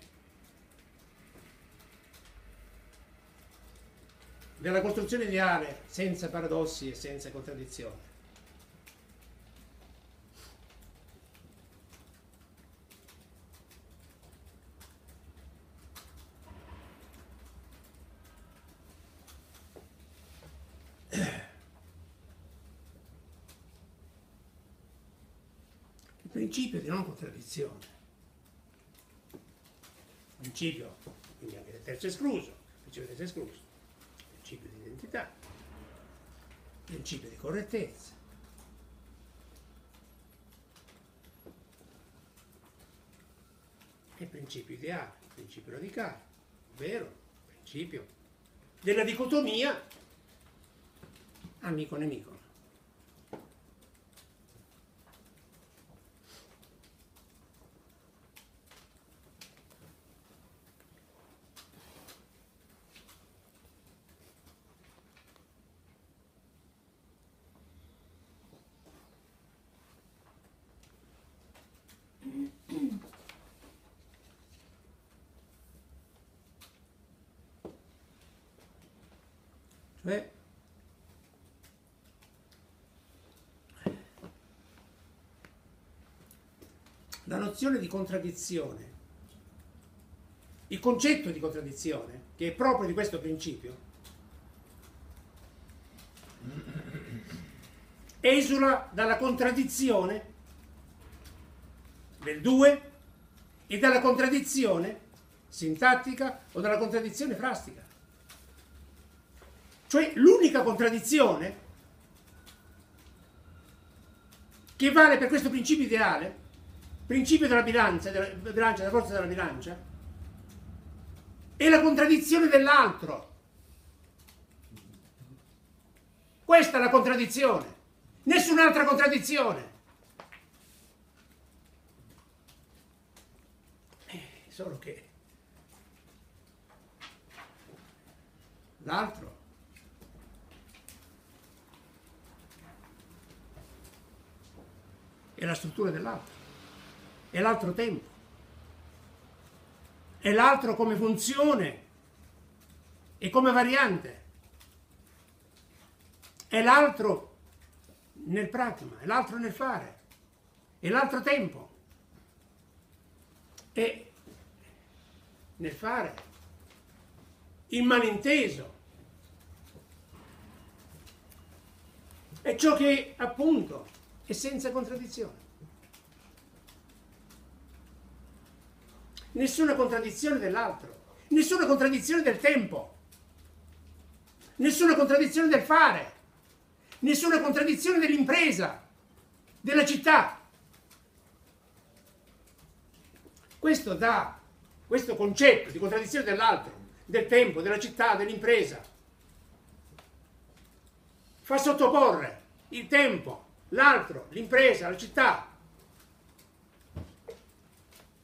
S1: della costruzione ideale senza paradossi e senza contraddizioni. Principio di non contraddizione, principio quindi anche del terzo escluso, principio del terzo escluso, principio di identità, principio di correttezza, e principio ideale, principio radicale, ovvero principio della dicotomia amico-nemico. Cioè, la nozione di contraddizione, il concetto di contraddizione, che è proprio di questo principio, esula dalla contraddizione del due e dalla contraddizione sintattica o dalla contraddizione frastica. Cioè l'unica contraddizione che vale per questo principio ideale, principio della bilancia, della bilancia, della forza della bilancia, è la contraddizione dell'altro. Questa è la contraddizione, nessun'altra contraddizione. Eh, solo che l'altro è la struttura dell'altro, è l'altro tempo, è l'altro come funzione e come variante, è l'altro nel pragma, è l'altro nel fare, è l'altro tempo, e nel fare il malinteso è ciò che appunto è senza contraddizione. Nessuna contraddizione dell'altro, nessuna contraddizione del tempo, nessuna contraddizione del fare, nessuna contraddizione dell'impresa, della città. Questo dà, questo concetto di contraddizione dell'altro, del tempo, della città, dell'impresa, fa sottoporre il tempo, l'altro, l'impresa, la città,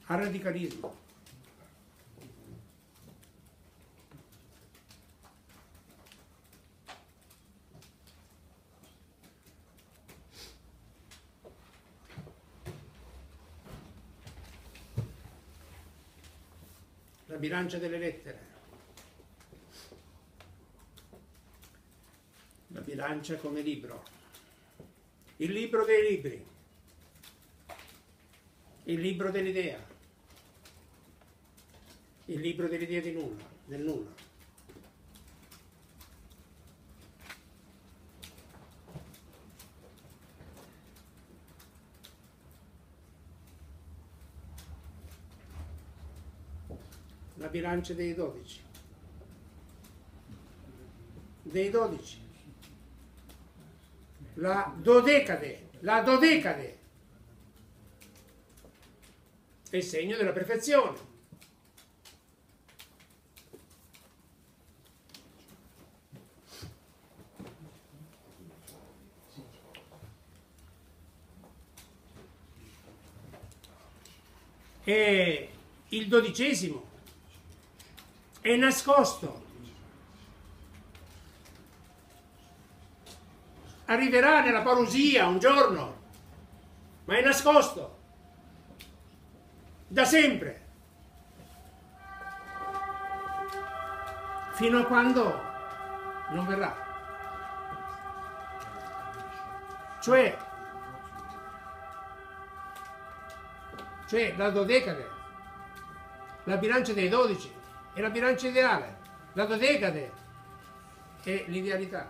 S1: al radicalismo. La bilancia delle lettere, la bilancia come libro, il libro dei libri, il libro dell'idea, il libro dell'idea di nulla, del nulla. La bilancia dei dodici, dei dodici, la dodecade, la dodecade è il segno della perfezione. E il dodicesimo è nascosto. Arriverà nella parousia un giorno, ma è nascosto da sempre, fino a quando non verrà. Cioè, cioè la dodecade, la bilancia dei dodici, è la bilancia ideale, la dodecade è l'idealità.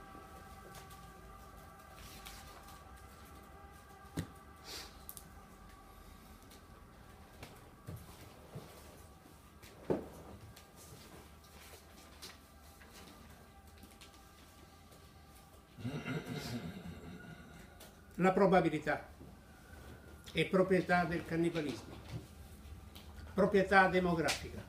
S1: La probabilità è proprietà del cannibalismo, proprietà demografica,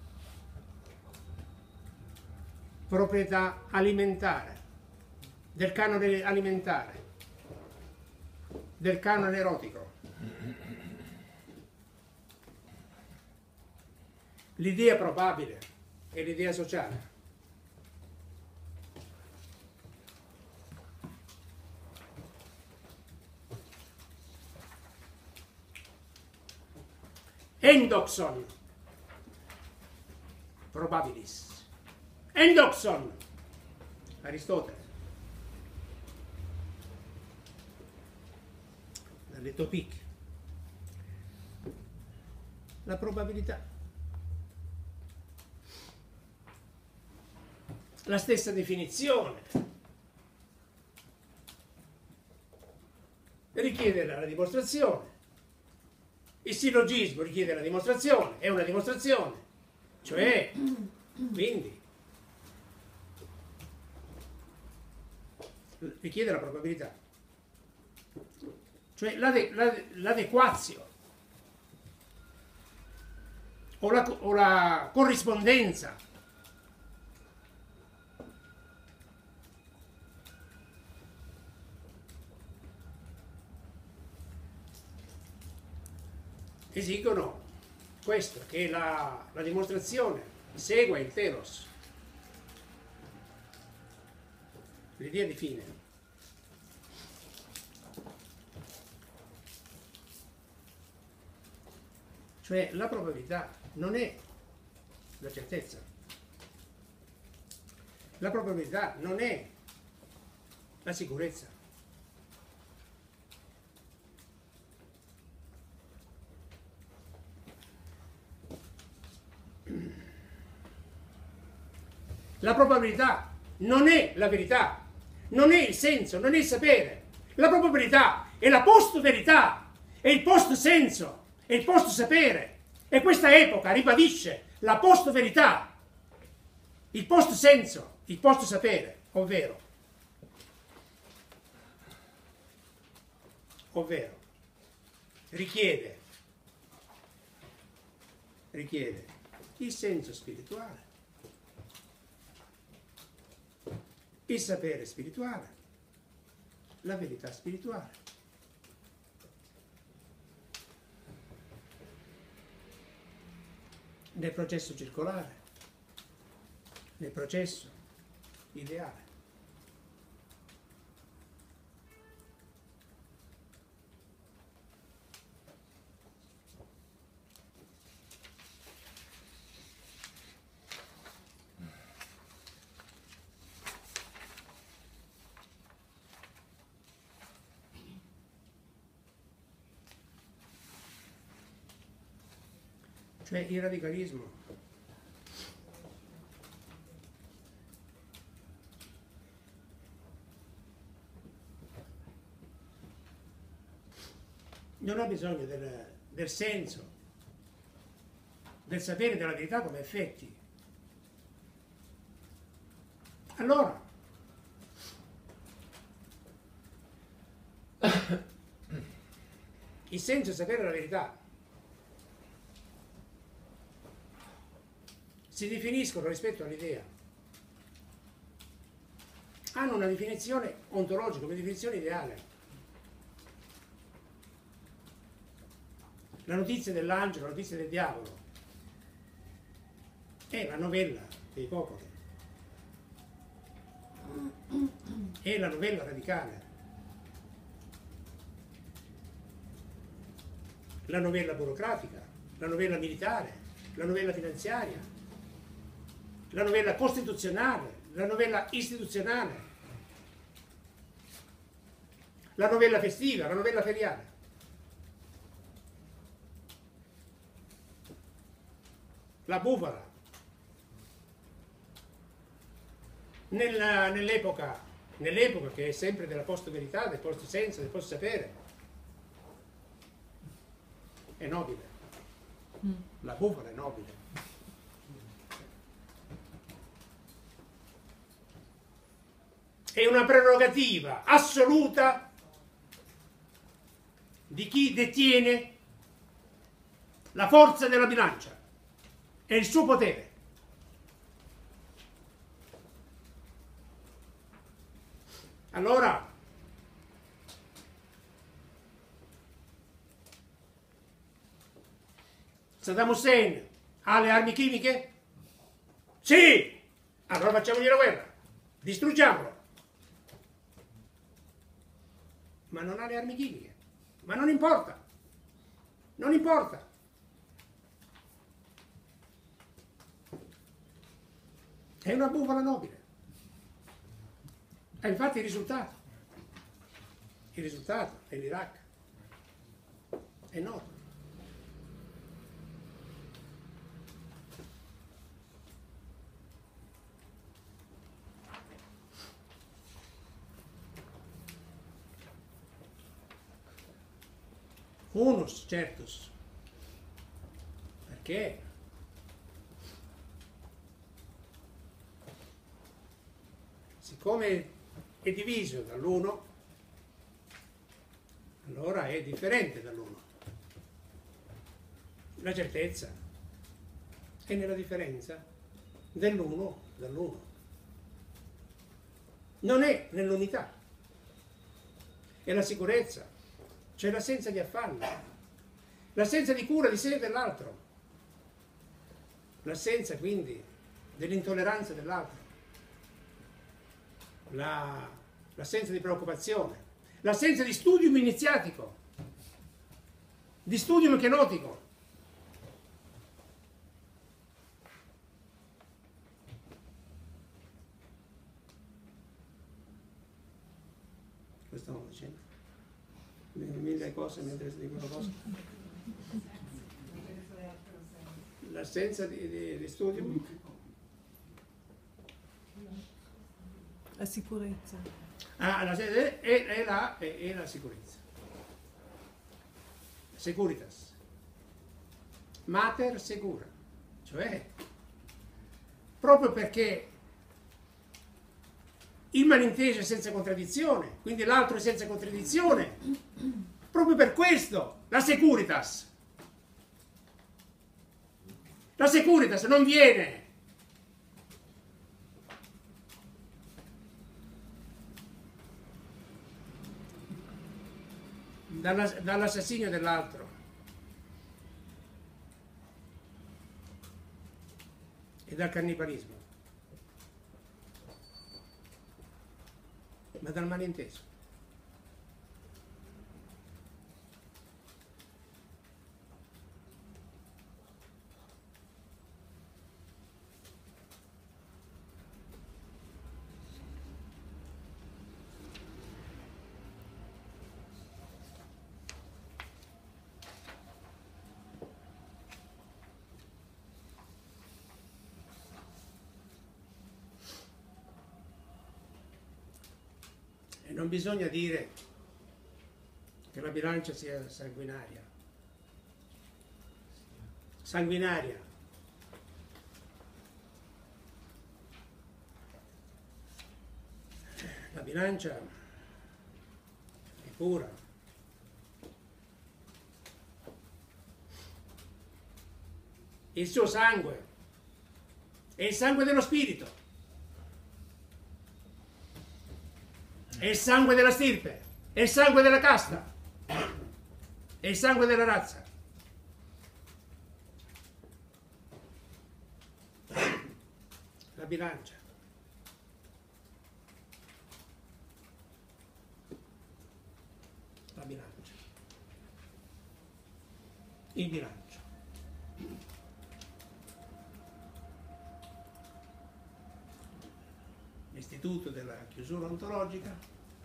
S1: proprietà alimentare, del canone alimentare, del canone erotico. L'idea probabile è l'idea sociale. Endoxon probabilis. Endoxon Aristotele. Dalle Topic. La probabilità. La stessa definizione richiede la dimostrazione. Il sillogismo richiede la dimostrazione, è una dimostrazione, cioè, quindi, richiede la probabilità, cioè l'adequazio o la, o la corrispondenza. Esigono questo, che la, la dimostrazione segua il telos, l'idea di fine. Cioè la probabilità non è la certezza, la probabilità non è la sicurezza. La probabilità non è la verità, non è il senso, non è il sapere. La probabilità è la post-verità, è il post-senso, è il post-sapere. E questa epoca ribadisce la post-verità, il post-senso, il post-sapere, ovvero, ovvero, richiede, richiede il senso spirituale, il sapere spirituale, la verità spirituale. nel processo circolare, nel processo ideale. Cioè il radicalismo non ha bisogno del, del senso, del sapere della verità come effetti. Allora, il senso è sapere la verità. Si definiscono rispetto all'idea, hanno una definizione ontologica, una definizione ideale. La notizia dell'angelo, la notizia del diavolo è la novella dei popoli, è la novella radicale, la novella burocratica, la novella militare, la novella finanziaria, la novella costituzionale, la novella istituzionale, la novella festiva, la novella feriale. La bufala. Nella, nell'epoca, nell'epoca che è sempre della post-verità, del post-senso, del post-sapere, è nobile. La bufala è nobile. È una prerogativa assoluta di chi detiene la forza della bilancia e il suo potere. Allora, Saddam Hussein ha le armi chimiche? Sì! Allora facciamogli la guerra, distruggiamolo. Ma non ha le armi chimiche, ma non importa, non importa. È una bufala nobile. E infatti il risultato, il risultato nell'Iraq è noto. Unus certus, perché siccome è diviso dall'uno, allora è differente dall'uno. La certezza è nella differenza dell'uno dall'uno, non è nell'unità, è la sicurezza. C'è l'assenza di affanno, l'assenza di cura di sé e dell'altro, l'assenza quindi dell'intolleranza dell'altro, l'assenza la, di preoccupazione, l'assenza di studium iniziatico, di studium kenotico. Cosa stiamo facendo? Mille cose mentre si dicono cose. L'assenza di, di, di studio.
S3: La sicurezza.
S1: Ah, la, è, è, la, è, è la sicurezza. Securitas. Mater secura. Cioè, proprio perché il malinteso è senza contraddizione, quindi l'altro è senza contraddizione. Proprio per questo la securitas. La securitas non viene dall'assassinio dell'altro, dal cannibalismo, ma dal malinteso. E non bisogna dire che la bilancia sia sanguinaria. Sanguinaria. La bilancia è pura. Il suo sangue è il sangue dello spirito. È il sangue della stirpe, è il sangue della casta, è il sangue della razza. La bilancia. La bilancia. Il bilancio. L'istituto della chiusura ontologica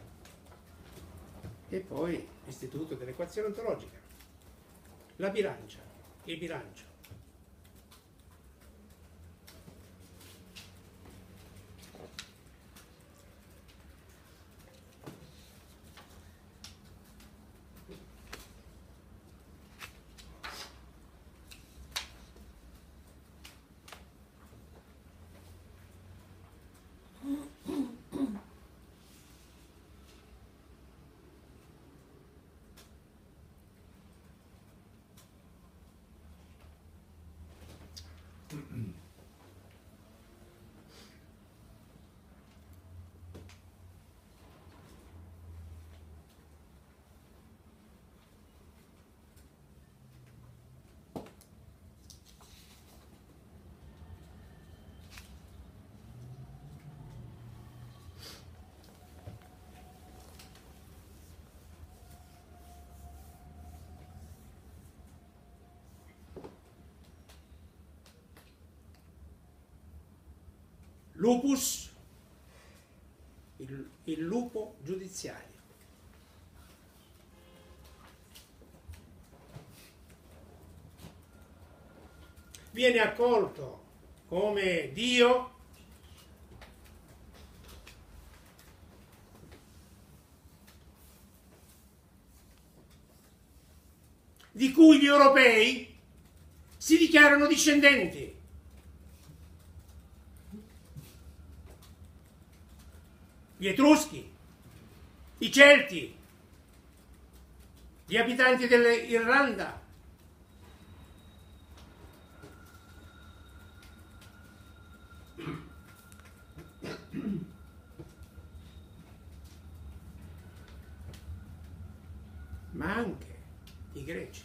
S1: e poi l'istituto dell'equazione ontologica. La bilancia, il bilancio. Lupus, il, il lupo giudiziario. Viene accolto come Dio di cui gli europei si dichiarano discendenti. Gli Etruschi, i Celti, gli abitanti dell'Irlanda, ma anche i Greci.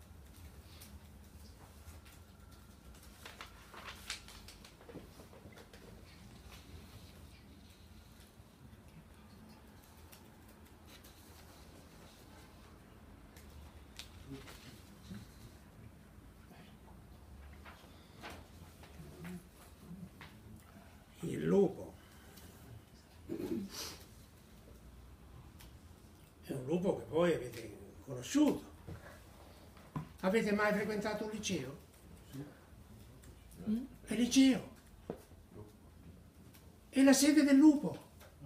S1: Il lupo è un lupo che voi avete conosciuto. Avete mai frequentato un liceo? È il liceo. È la sede del lupo.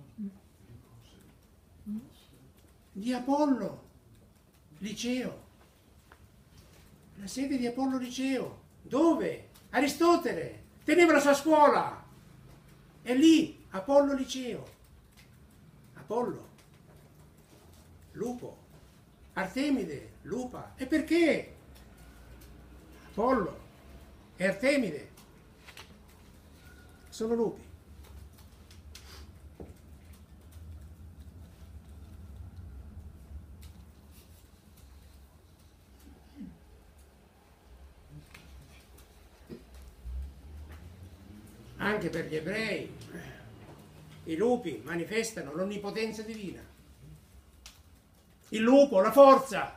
S1: Di Apollo Liceo. La sede di Apollo Liceo. Dove? Aristotele teneva la sua scuola. È lì, Apollo Liceo. Apollo, lupo, Artemide, lupa. E perché? Apollo e Artemide sono lupi. anche per gli ebrei, i lupi manifestano l'onnipotenza divina. Il lupo, la forza,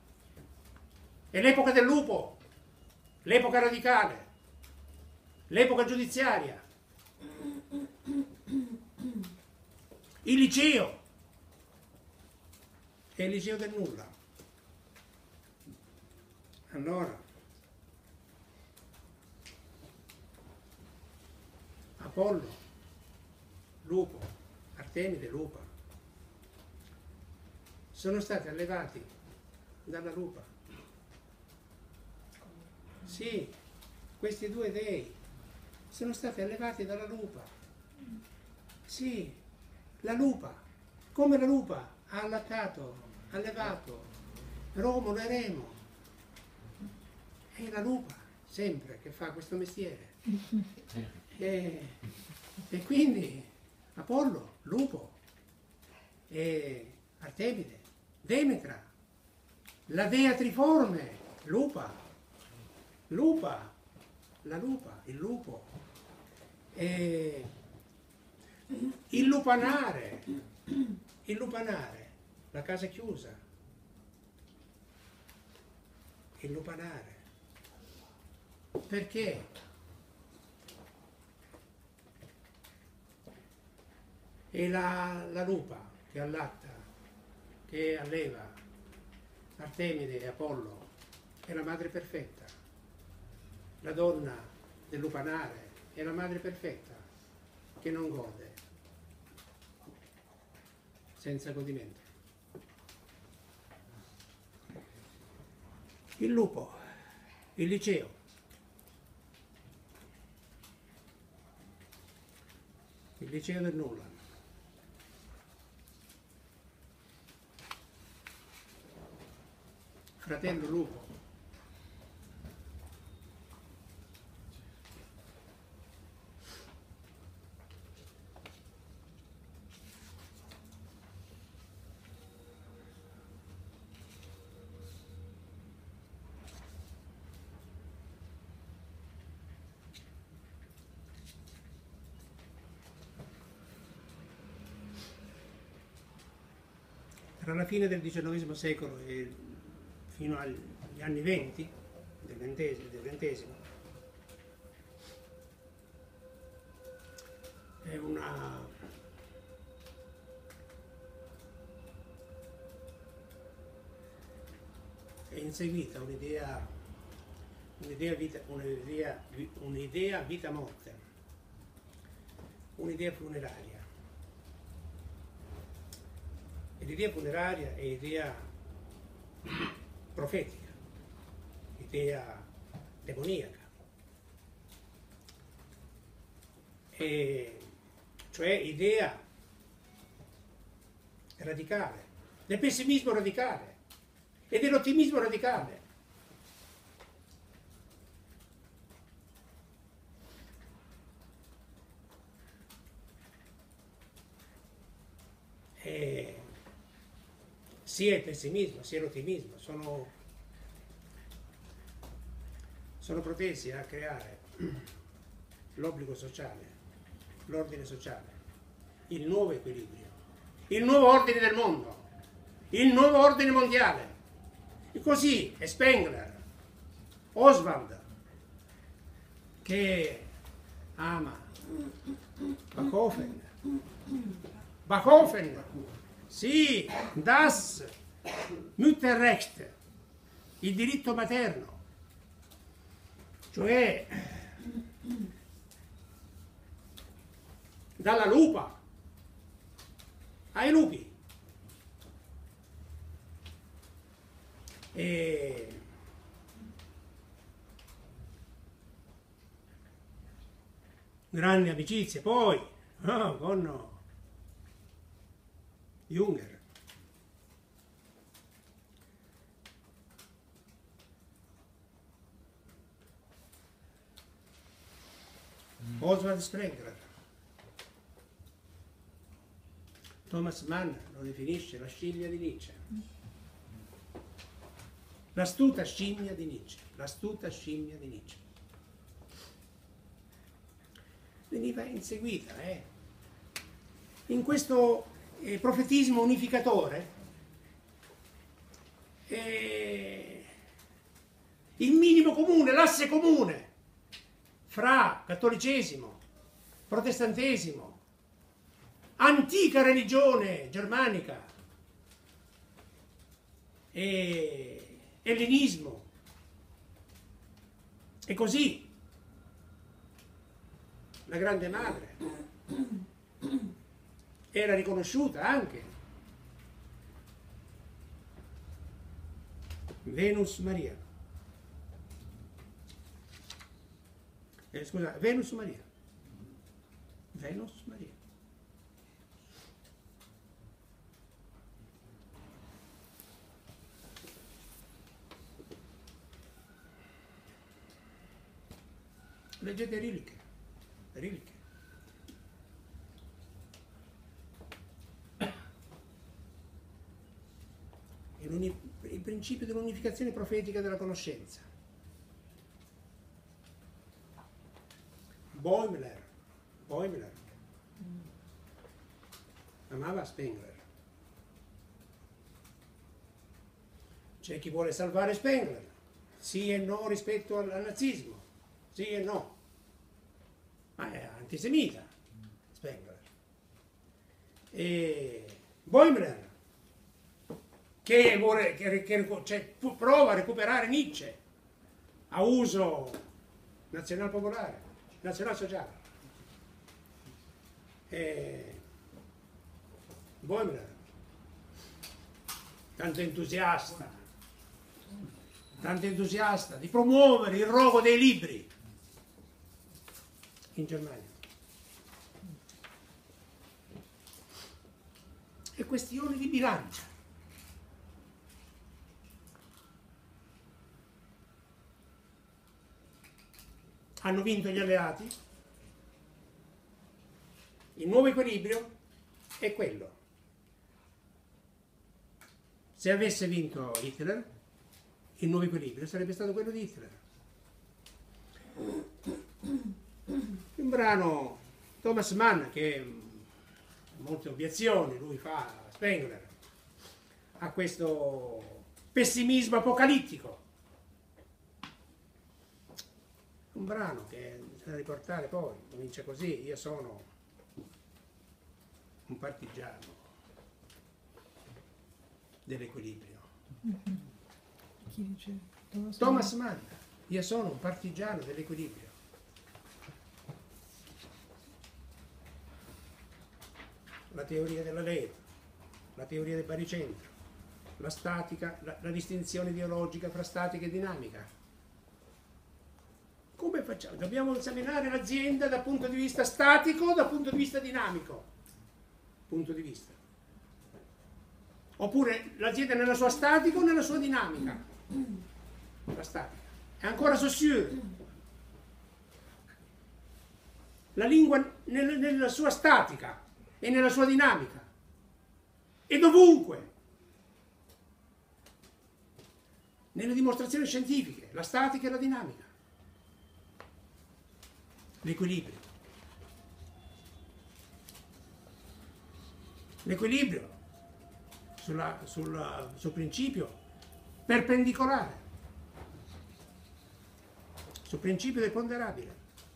S1: è l'epoca del lupo, l'epoca radicale, l'epoca giudiziaria, il liceo è il liceo del nulla. Allora, Apollo, lupo, Artemide, lupa, sono stati allevati dalla lupa. Sì, questi due dei sono stati allevati dalla lupa. Sì, la lupa, come la lupa ha allattato, ha allevato Romolo e Remo. È la lupa sempre che fa questo mestiere. E, e quindi Apollo, lupo, e Artemide, Demetra, la dea triforme, lupa, lupa, la lupa, il lupo, e il lupanare, il lupanare, la casa chiusa, il lupanare. Perché? E la, la lupa che allatta, che alleva Artemide e Apollo, è la madre perfetta. La donna del lupanare è la madre perfetta, che non gode, senza godimento. Il lupo, il liceo, il liceo del nulla. Fratello lupo. Tra la fine del diciannovesimo secolo e fino agli anni venti del ventesimo, del ventesimo è una è inseguita un'idea un'idea vita un'idea un'idea vita morte, un'idea funeraria. E l'idea funeraria è idea profetica, idea demoniaca, e cioè idea radicale, del pessimismo radicale e dell'ottimismo radicale. E sia il pessimismo sia l'ottimismo sono, sono protesi a creare l'obbligo sociale, l'ordine sociale, il nuovo equilibrio, il nuovo ordine del mondo, il nuovo ordine mondiale. E così è Spengler, Oswald, che ama Bachofen, Bachofen, sì, das Mütterrecht, il diritto materno, cioè dalla lupa ai lupi. E grandi amicizie poi oh, con Junger. Oswald Spengler. Thomas Mann lo definisce la scimmia di Nietzsche. L'astuta scimmia di Nietzsche. L'astuta scimmia di Nietzsche. veniva inseguita. Eh. In questo eh, profetismo unificatore eh, il minimo comune, l'asse comune fra cattolicesimo, protestantesimo, antica religione germanica e ellenismo e così la grande madre era riconosciuta anche Venus Maria, eh, scusa, Venus Maria, Venus Maria. Leggete Rilke, Rilke. Il principio dell'unificazione profetica della conoscenza. Boimler, Boimler amava Spengler. C'è chi vuole salvare Spengler, sì e no rispetto al, al nazismo, sì e no, ma è antisemita Spengler. E Boimler che, vuole, che, che cioè, prova a recuperare Nietzsche a uso nazionalpopolare, nazionalsociale. E Boimler, tanto entusiasta, tanto entusiasta di promuovere il rogo dei libri in Germania. È questione di bilancia. Hanno vinto gli alleati, il nuovo equilibrio è quello. Se avesse vinto Hitler, il nuovo equilibrio sarebbe stato quello di Hitler. Un brano, Thomas Mann, che ha molte obiezioni, lui fa a Spengler, ha questo pessimismo apocalittico. Un brano che bisogna riportare poi, comincia così: io sono un partigiano dell'equilibrio.
S3: Chi dice? Thomas,
S1: Thomas Mann, io sono un partigiano dell'equilibrio. La teoria della leva, la teoria del baricentro, la statica, la, la distinzione ideologica fra statica e dinamica. Come facciamo? Dobbiamo esaminare l'azienda dal punto di vista statico o dal punto di vista dinamico? Punto di vista. Oppure l'azienda nella sua statica o nella sua dinamica? La statica. È ancora Saussure. La lingua nel, nella sua statica e nella sua dinamica. E dovunque. Nelle dimostrazioni scientifiche, la statica e la dinamica. L'equilibrio. L'equilibrio sulla, sulla, sul principio perpendicolare, sul principio del ponderabile.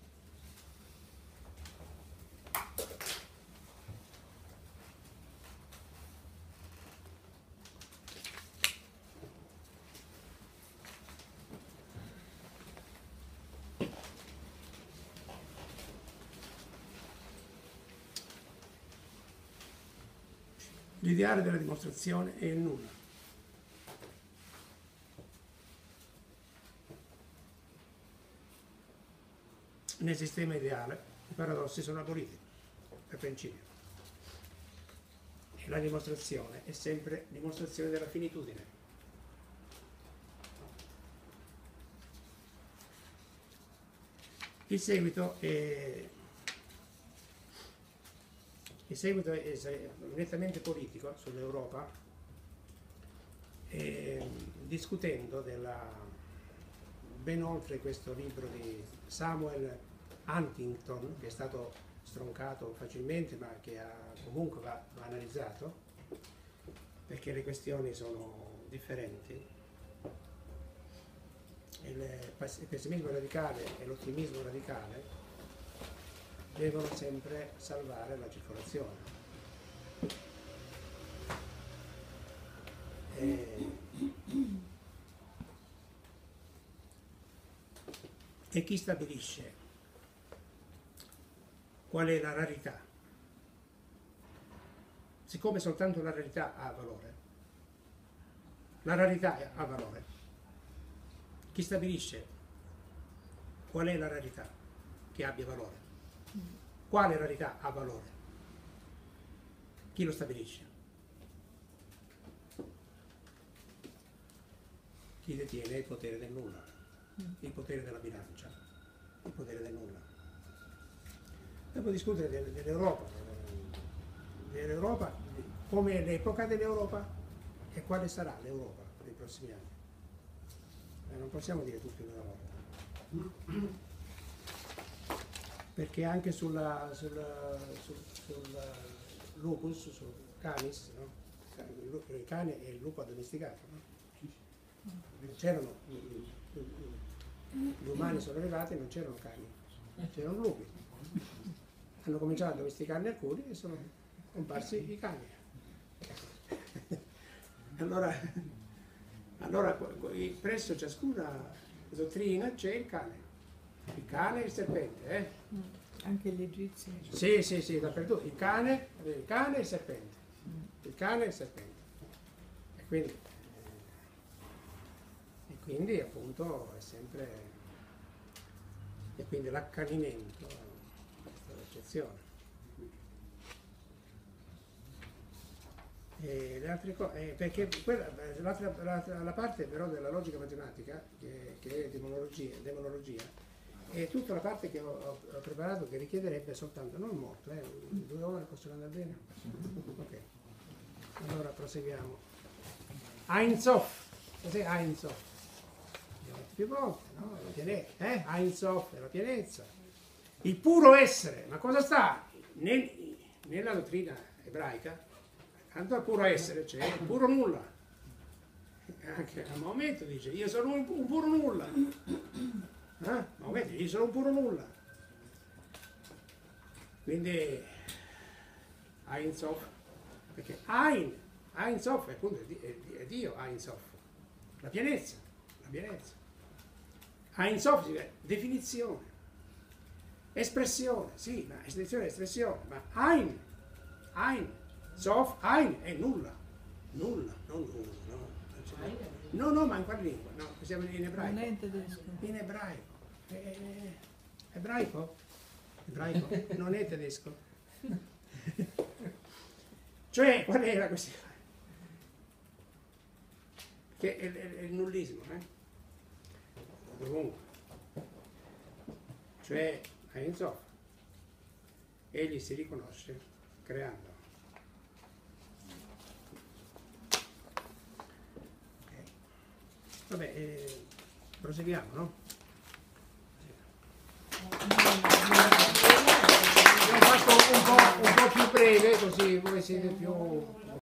S1: L'ideale della dimostrazione è il nulla. Nel sistema ideale i paradossi sono aboliti per principio. E la dimostrazione è sempre dimostrazione della finitudine. Il seguito è Il seguito è nettamente politico sull'Europa, eh, discutendo della, ben oltre questo libro di Samuel Huntington, che è stato stroncato facilmente, ma che ha, comunque va, va analizzato, perché le questioni sono differenti. Il, il pessimismo radicale e l'ottimismo radicale devono sempre salvare la circolazione. E, e chi stabilisce qual è la rarità? Siccome soltanto la rarità ha valore, la rarità ha valore, chi stabilisce qual è la rarità che abbia valore? Quale rarità ha valore? Chi lo stabilisce? Chi detiene il potere del nulla, il potere della bilancia, il potere del nulla. Devo discutere dell'Europa, dell'Europa, come è l'epoca dell'Europa e quale sarà l'Europa nei prossimi anni. Eh, non possiamo dire tutto in una volta. Perché anche sulla, sulla, sul, sul lupus, sul canis, no? Il cane è il lupo addomesticato, no? C'erano, gli umani sono arrivati e non c'erano cani, c'erano lupi. Hanno cominciato a addomesticarne alcuni e sono comparsi i cani. Allora, allora presso ciascuna dottrina c'è il cane, il cane e il serpente. Eh?
S3: Anche gli egizi.
S1: Sì, sì, sì, dappertutto. Il cane, il cane e il serpente. Il cane e il serpente. E quindi, e quindi appunto è sempre, e quindi l'accanimento è l'eccezione. E le altre cose, eh, perché quella, l'altra, l'altra, la parte però della logica matematica, che, che è demonologia, demonologia, è tutta la parte che ho, ho preparato, che richiederebbe soltanto, non molto, eh, due ore possono andare bene? Ok, allora proseguiamo. Ein Sof, cos'è Ein Sof? Abbiamo detto più volte, no? La pienezza, eh? Ein Sof è la pienezza. Il puro essere, ma cosa sta? Nel, nella dottrina ebraica, accanto al puro essere c'è il puro nulla. Anche a Maometto dice, io sono un, un puro nulla. Eh? Maometto dice, io sono un puro nulla. Quindi, Ein Sof, perché Ein, Ein Sof è appunto è, è Dio, Ein Sof, la pienezza, la pienezza. Ein Sof significa definizione, espressione, sì, ma espressione, espressione, ma Ein, Ein, Sof, Ein è nulla, nulla, non nulla, no. No, no, ma in quale lingua? No, siamo in ebraico.
S3: Non è in tedesco.
S1: In ebraico. Eh, ebraico? Ebraico? Non è tedesco. Cioè, qual è la questione? Che è, è, è il nullismo, eh? Dovunque. Cioè, Ein Sof. Egli si riconosce creando. Okay. Vabbè, eh, proseguiamo, no? L'ho fatto un po', un po' più breve, così voi siete più